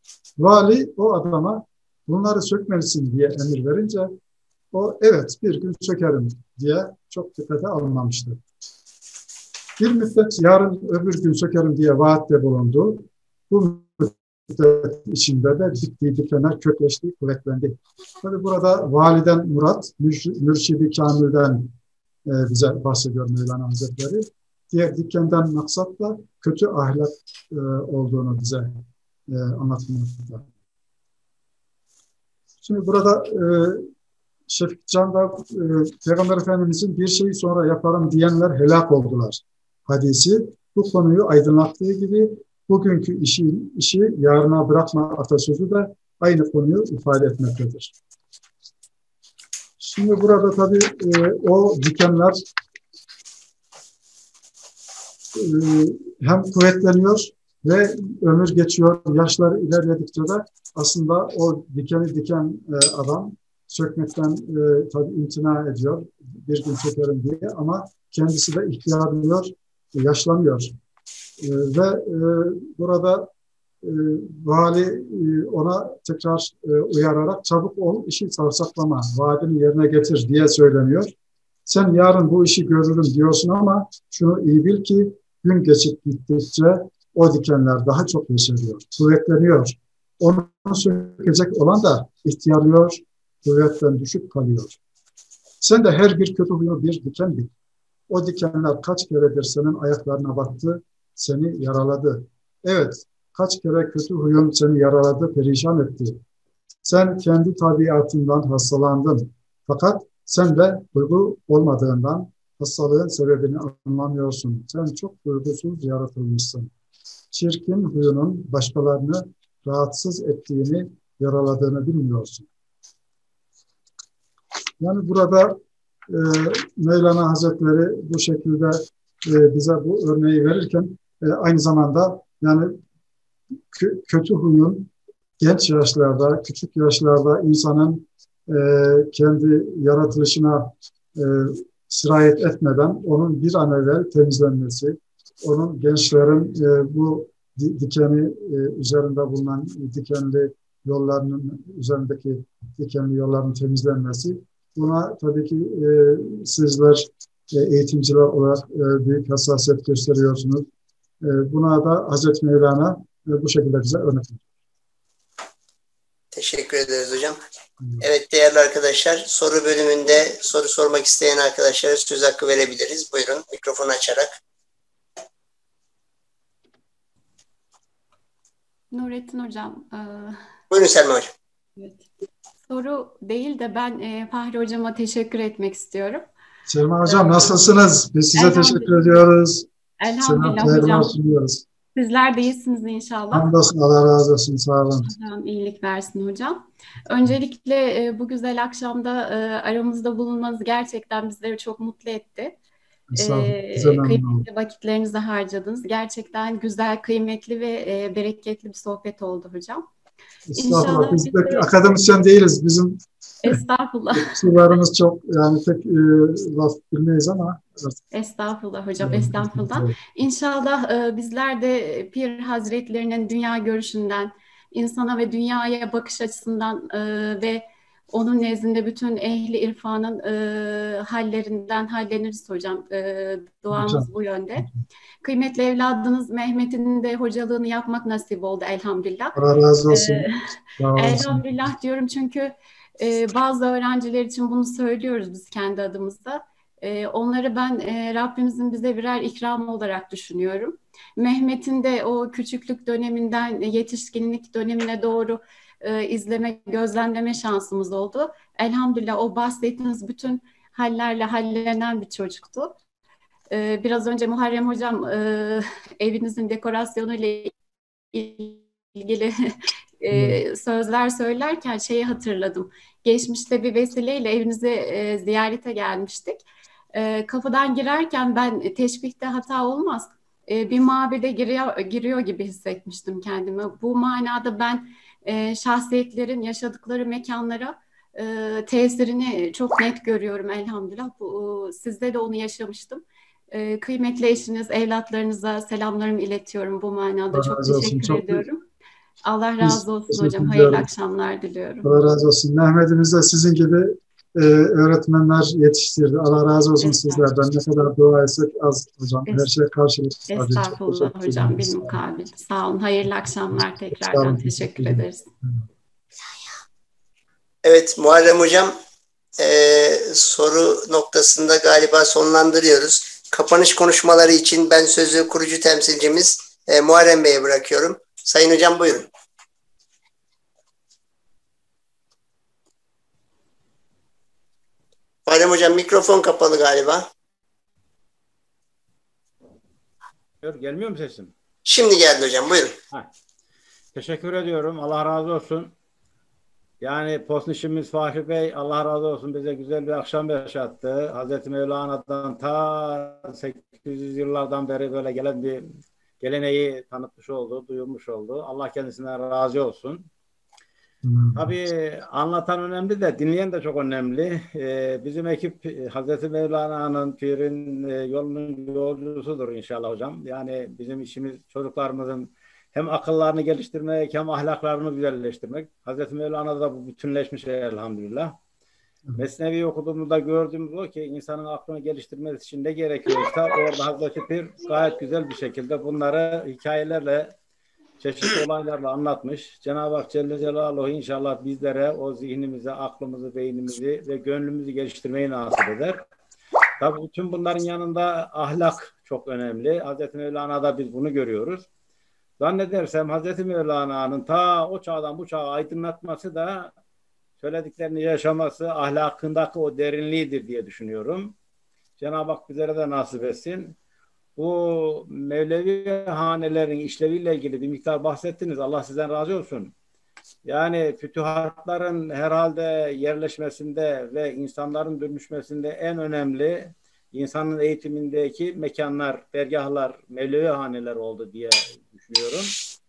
[SPEAKER 3] Vali o adama bunları sökmelisin diye emir verince o evet bir gün sökerim diye çok dikkate alınmamıştı. Bir müddet yarın öbür gün sökerim diye vaatte bulundu. Bu müddet içinde de diktiği dikenler kökleşti, kuvvetlendi. Tabi burada validen Murat, Mürşidi Kamil'den e, bize bahsediyor Mevlana Hazretleri. Diğer dikenden maksat da kötü ahlak e, olduğunu bize e, anlatmakta. Şimdi burada e, Şefik Can'da e, Peygamber Efendimiz'in bir şeyi sonra yaparım diyenler helak oldular hadisi bu konuyu aydınlattığı gibi bugünkü işi, işi yarına bırakma atasözü de aynı konuyu ifade etmektedir. Şimdi burada tabii e, o dikenler e, hem kuvvetleniyor ve ömür geçiyor, yaşlar ilerledikçe de aslında o dikeni diken e, adam sökmekten e, tabii imtina ediyor, bir gün sökerim diye ama kendisi de ihtiyarlıyor, yaşlanıyor. E, ve e, burada e, vali e, ona tekrar e, uyararak çabuk ol, işi savsaklama, vaadini yerine getir diye söyleniyor. Sen yarın bu işi görürüm diyorsun ama şunu iyi bil ki gün geçip gittikçe o dikenler daha çok yeşeriyor, kuvvetleniyor. Onu sökecek olan da ihtiyarlıyor, kuvvetten düşüp kalıyor. Sen de her bir kötü huyu bir diken bil. O dikenler kaç keredir senin ayaklarına battı, seni yaraladı. Evet, kaç kere kötü huyun seni yaraladı, perişan etti. Sen kendi tabiatından hastalandın. Fakat sen de duygu olmadığından hastalığın sebebini anlamıyorsun. Sen çok duygusuz yaratılmışsın. Çirkin huyunun başkalarını rahatsız ettiğini, yaraladığını bilmiyorsun. Yani burada e, Mevlana Hazretleri bu şekilde e, bize bu örneği verirken e, aynı zamanda yani kö, kötü huyun genç yaşlarda, küçük yaşlarda insanın e, kendi yaratılışına e, sirayet etmeden onun bir an evvel temizlenmesi, onun gençlerin e, bu dikeni e, üzerinde bulunan dikenli yollarının üzerindeki dikenli yolların temizlenmesi, buna tabii ki e, sizler e, eğitimciler olarak e, büyük hassasiyet gösteriyorsunuz. E, buna da Hazreti Mevlana e, bu şekilde bize örnek veriyor.
[SPEAKER 1] Teşekkür ederiz hocam. Evet değerli arkadaşlar, soru bölümünde soru sormak isteyen arkadaşlara söz hakkı verebiliriz. Buyurun mikrofonu açarak.
[SPEAKER 4] Nurettin Hocam. E,
[SPEAKER 1] Buyurun Selma Hocam.
[SPEAKER 4] evet. Soru değil de ben e, Fahri Hocama teşekkür etmek istiyorum.
[SPEAKER 3] Selma Hocam nasılsınız? Biz size teşekkür ediyoruz.
[SPEAKER 4] Elhamdülillah
[SPEAKER 3] Selam,
[SPEAKER 4] hocam.
[SPEAKER 3] sunuyoruz.
[SPEAKER 4] Sizler de iyisiniz inşallah.
[SPEAKER 3] Hamdolsun, Allah razı olsun. Sağ olun.
[SPEAKER 4] Allah'ım iyilik versin hocam. Öncelikle e, bu güzel akşamda e, aramızda bulunmanız gerçekten bizleri çok mutlu etti. E, kıymetli vakitlerinizi harcadınız. Gerçekten güzel, kıymetli ve e, bereketli bir sohbet oldu hocam.
[SPEAKER 3] İnşallah biz de akademisyen değiliz. Bizim
[SPEAKER 4] estağfurullah.
[SPEAKER 3] Sularımız çok yani pek e, laf bilmeyiz ama.
[SPEAKER 4] Estağfurullah hocam, estağfurullah. İnşallah e, bizler de Pir Hazretlerinin dünya görüşünden, insana ve dünyaya bakış açısından e, ve onun nezdinde bütün ehli irfanın e, hallerinden halleniriz hocam. E, duamız hocam bu yönde. Kıymetli evladınız Mehmet'in de hocalığını yapmak nasip oldu elhamdülillah.
[SPEAKER 3] Allah razı olsun.
[SPEAKER 4] E, elhamdülillah diyorum çünkü e, bazı öğrenciler için bunu söylüyoruz biz kendi adımızda. E, onları ben e, Rabbimizin bize birer ikramı olarak düşünüyorum. Mehmet'in de o küçüklük döneminden yetişkinlik dönemine doğru e, izleme, gözlemleme şansımız oldu. Elhamdülillah o bahsettiğiniz bütün hallerle hallenen bir çocuktu. E, biraz önce Muharrem Hocam e, evinizin dekorasyonuyla ilgili e, sözler söylerken şeyi hatırladım. Geçmişte bir vesileyle evinize e, ziyarete gelmiştik. E, kapıdan girerken ben teşbihte hata olmaz. E, bir mabede giriyor, giriyor gibi hissetmiştim kendimi. Bu manada ben e, şahsiyetlerin yaşadıkları mekanlara e, tesirini çok net görüyorum elhamdülillah. Bu, sizde de onu yaşamıştım. E, kıymetli eşiniz, evlatlarınıza selamlarımı iletiyorum bu manada.
[SPEAKER 3] Allah
[SPEAKER 4] çok
[SPEAKER 3] razı olsun.
[SPEAKER 4] teşekkür
[SPEAKER 3] Çok
[SPEAKER 4] ediyorum. Allah
[SPEAKER 3] Biz
[SPEAKER 4] razı olsun
[SPEAKER 3] teşekkür
[SPEAKER 4] hocam. Hayırlı
[SPEAKER 3] ediyoruz.
[SPEAKER 4] akşamlar diliyorum.
[SPEAKER 3] Allah razı olsun. Mehmet'imiz de sizin gibi e, öğretmenler yetiştirdi. Allah razı olsun
[SPEAKER 4] Estağfurullah.
[SPEAKER 3] sizlerden. Ne kadar dua etsek az hocam. Her
[SPEAKER 4] Es-
[SPEAKER 3] şey karşılıksız tabii. Çok
[SPEAKER 4] Estağfurullah
[SPEAKER 3] teşekkür
[SPEAKER 4] hocam.
[SPEAKER 3] ederiz.
[SPEAKER 4] Bilmukabil. Sağ olun. Hayırlı akşamlar
[SPEAKER 3] Sağ olun.
[SPEAKER 4] tekrardan. Teşekkür
[SPEAKER 3] ederim.
[SPEAKER 4] ederiz.
[SPEAKER 1] Evet Muharrem Hocam, e, soru noktasında galiba sonlandırıyoruz. Kapanış konuşmaları için ben sözü kurucu temsilcimiz e, Muharrem Bey'e bırakıyorum. Sayın Hocam buyurun. Muharrem Hocam mikrofon kapalı galiba.
[SPEAKER 2] Gelmiyor mu sesim?
[SPEAKER 1] Şimdi geldi hocam buyurun.
[SPEAKER 2] Ha. Teşekkür ediyorum. Allah razı olsun. Yani postnişimiz Fahri Bey Allah razı olsun bize güzel bir akşam yaşattı. Hazreti Mevlana'dan ta sekiz yüz yıllardan beri böyle gelen bir geleneği tanıtmış oldu, duyurmuş oldu. Allah kendisinden razı olsun.
[SPEAKER 3] Hmm.
[SPEAKER 2] Tabii anlatan önemli de dinleyen de çok önemli. Ee, bizim ekip e, Hazreti Mevlana'nın, pirin e, yolunun yolcusudur inşallah hocam. Yani bizim işimiz çocuklarımızın hem akıllarını geliştirmek hem ahlaklarını güzelleştirmek. Hazreti Mevlana'da da bu bütünleşmiş elhamdülillah. Mesnevi okuduğumuzda gördüğümüz o ki insanın aklını geliştirmesi için ne gerekiyorsa orada Hazreti Pir gayet güzel bir şekilde bunları hikayelerle, çeşitli olaylarla anlatmış. Cenab-ı Hak Celle Celaluhu inşallah bizlere o zihnimizi, aklımızı, beynimizi ve gönlümüzü geliştirmeyi nasip eder. Tabii bütün bunların yanında ahlak çok önemli. Hazreti Mevlana'da biz bunu görüyoruz. Zannedersem Hazreti Mevlana'nın ta o çağdan bu çağa aydınlatması da söylediklerini yaşaması ahlakındaki o derinliğidir diye düşünüyorum. Cenab-ı Hak bizlere de nasip etsin. Bu Mevlevi hanelerin işleviyle ilgili bir miktar bahsettiniz. Allah sizden razı olsun. Yani fütühatların herhalde yerleşmesinde ve insanların dönüşmesinde en önemli insanın eğitimindeki mekanlar, dergahlar, Mevlevi haneler oldu diye düşünüyorum.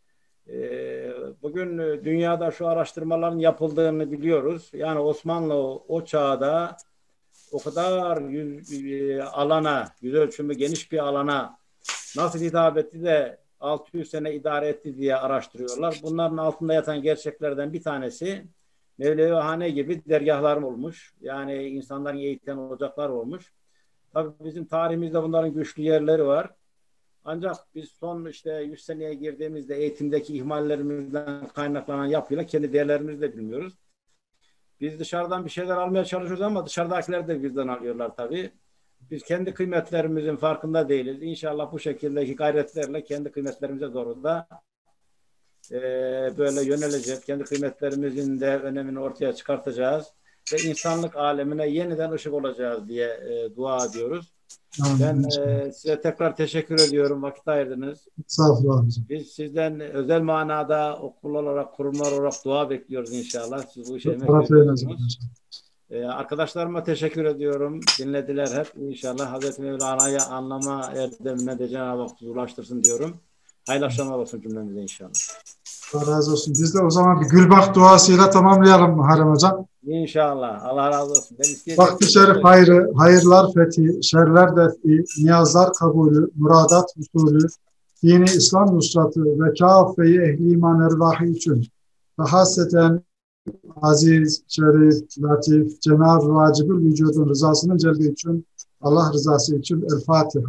[SPEAKER 2] Bugün dünyada şu araştırmaların yapıldığını biliyoruz. Yani Osmanlı o çağda o kadar yüz, alana, yüz ölçümü geniş bir alana nasıl hitap etti de altı yüz sene idare etti diye araştırıyorlar. Bunların altında yatan gerçeklerden bir tanesi Mevlevihane gibi dergahlar olmuş. Yani insanların eğiten ocaklar olmuş. Tabii bizim tarihimizde bunların güçlü yerleri var. Ancak biz son işte yüz seneye girdiğimizde eğitimdeki ihmallerimizden kaynaklanan yapıyla kendi değerlerimizi de bilmiyoruz. Biz dışarıdan bir şeyler almaya çalışıyoruz ama dışarıdakiler de bizden alıyorlar tabii. Biz kendi kıymetlerimizin farkında değiliz. İnşallah bu şekildeki gayretlerle kendi kıymetlerimize doğru da e, böyle yöneleceğiz. Kendi kıymetlerimizin de önemini ortaya çıkartacağız. Ve insanlık alemine yeniden ışık olacağız diye e, dua ediyoruz. Ben e, size tekrar teşekkür ediyorum. Vakit ayırdınız.
[SPEAKER 3] Sağ olun.
[SPEAKER 2] Biz sizden özel manada okul olarak, kurumlar olarak dua bekliyoruz inşallah. Siz bu işe emek veriyorsunuz. Ee, arkadaşlarıma teşekkür ediyorum. Dinlediler hep. İnşallah Hazreti Mevlana'yı anlama erdemine de Cenab-ı Hak ulaştırsın diyorum. Hayırlı akşamlar olsun cümlemize inşallah.
[SPEAKER 3] Allah razı olsun. Biz de o zaman bir Gülbak duasıyla tamamlayalım Muharrem Hocam.
[SPEAKER 2] İnşallah. Allah razı olsun. Ben
[SPEAKER 3] Vakti şerif hayrı, hayırlar fethi, şerler defi, niyazlar kabulü, muradat usulü, dini İslam nusratı ve kâfe-i ehli iman ervahı için ve hasreten aziz, şerif, latif, Cenab-ı Vacibül Vücudun rızasının celbi için, Allah rızası için El Fatiha.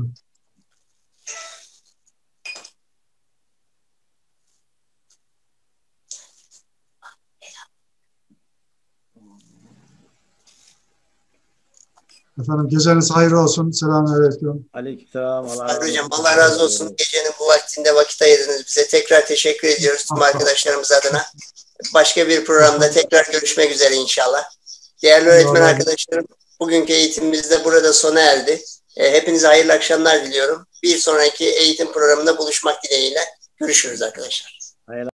[SPEAKER 3] Efendim geceniz hayırlı olsun. Selamünaleyküm.
[SPEAKER 2] Aleykümselam. Allah razı olsun.
[SPEAKER 1] Hocam Allah razı olsun. Gecenin bu vaktinde vakit ayırdınız bize. Tekrar teşekkür ediyoruz tüm arkadaşlarımız adına. Başka bir programda tekrar görüşmek üzere inşallah. Değerli öğretmen arkadaşlarım, bugünkü eğitimimiz de burada sona erdi. Hepinize hayırlı akşamlar diliyorum. Bir sonraki eğitim programında buluşmak dileğiyle. Görüşürüz arkadaşlar.
[SPEAKER 2] Hayırlı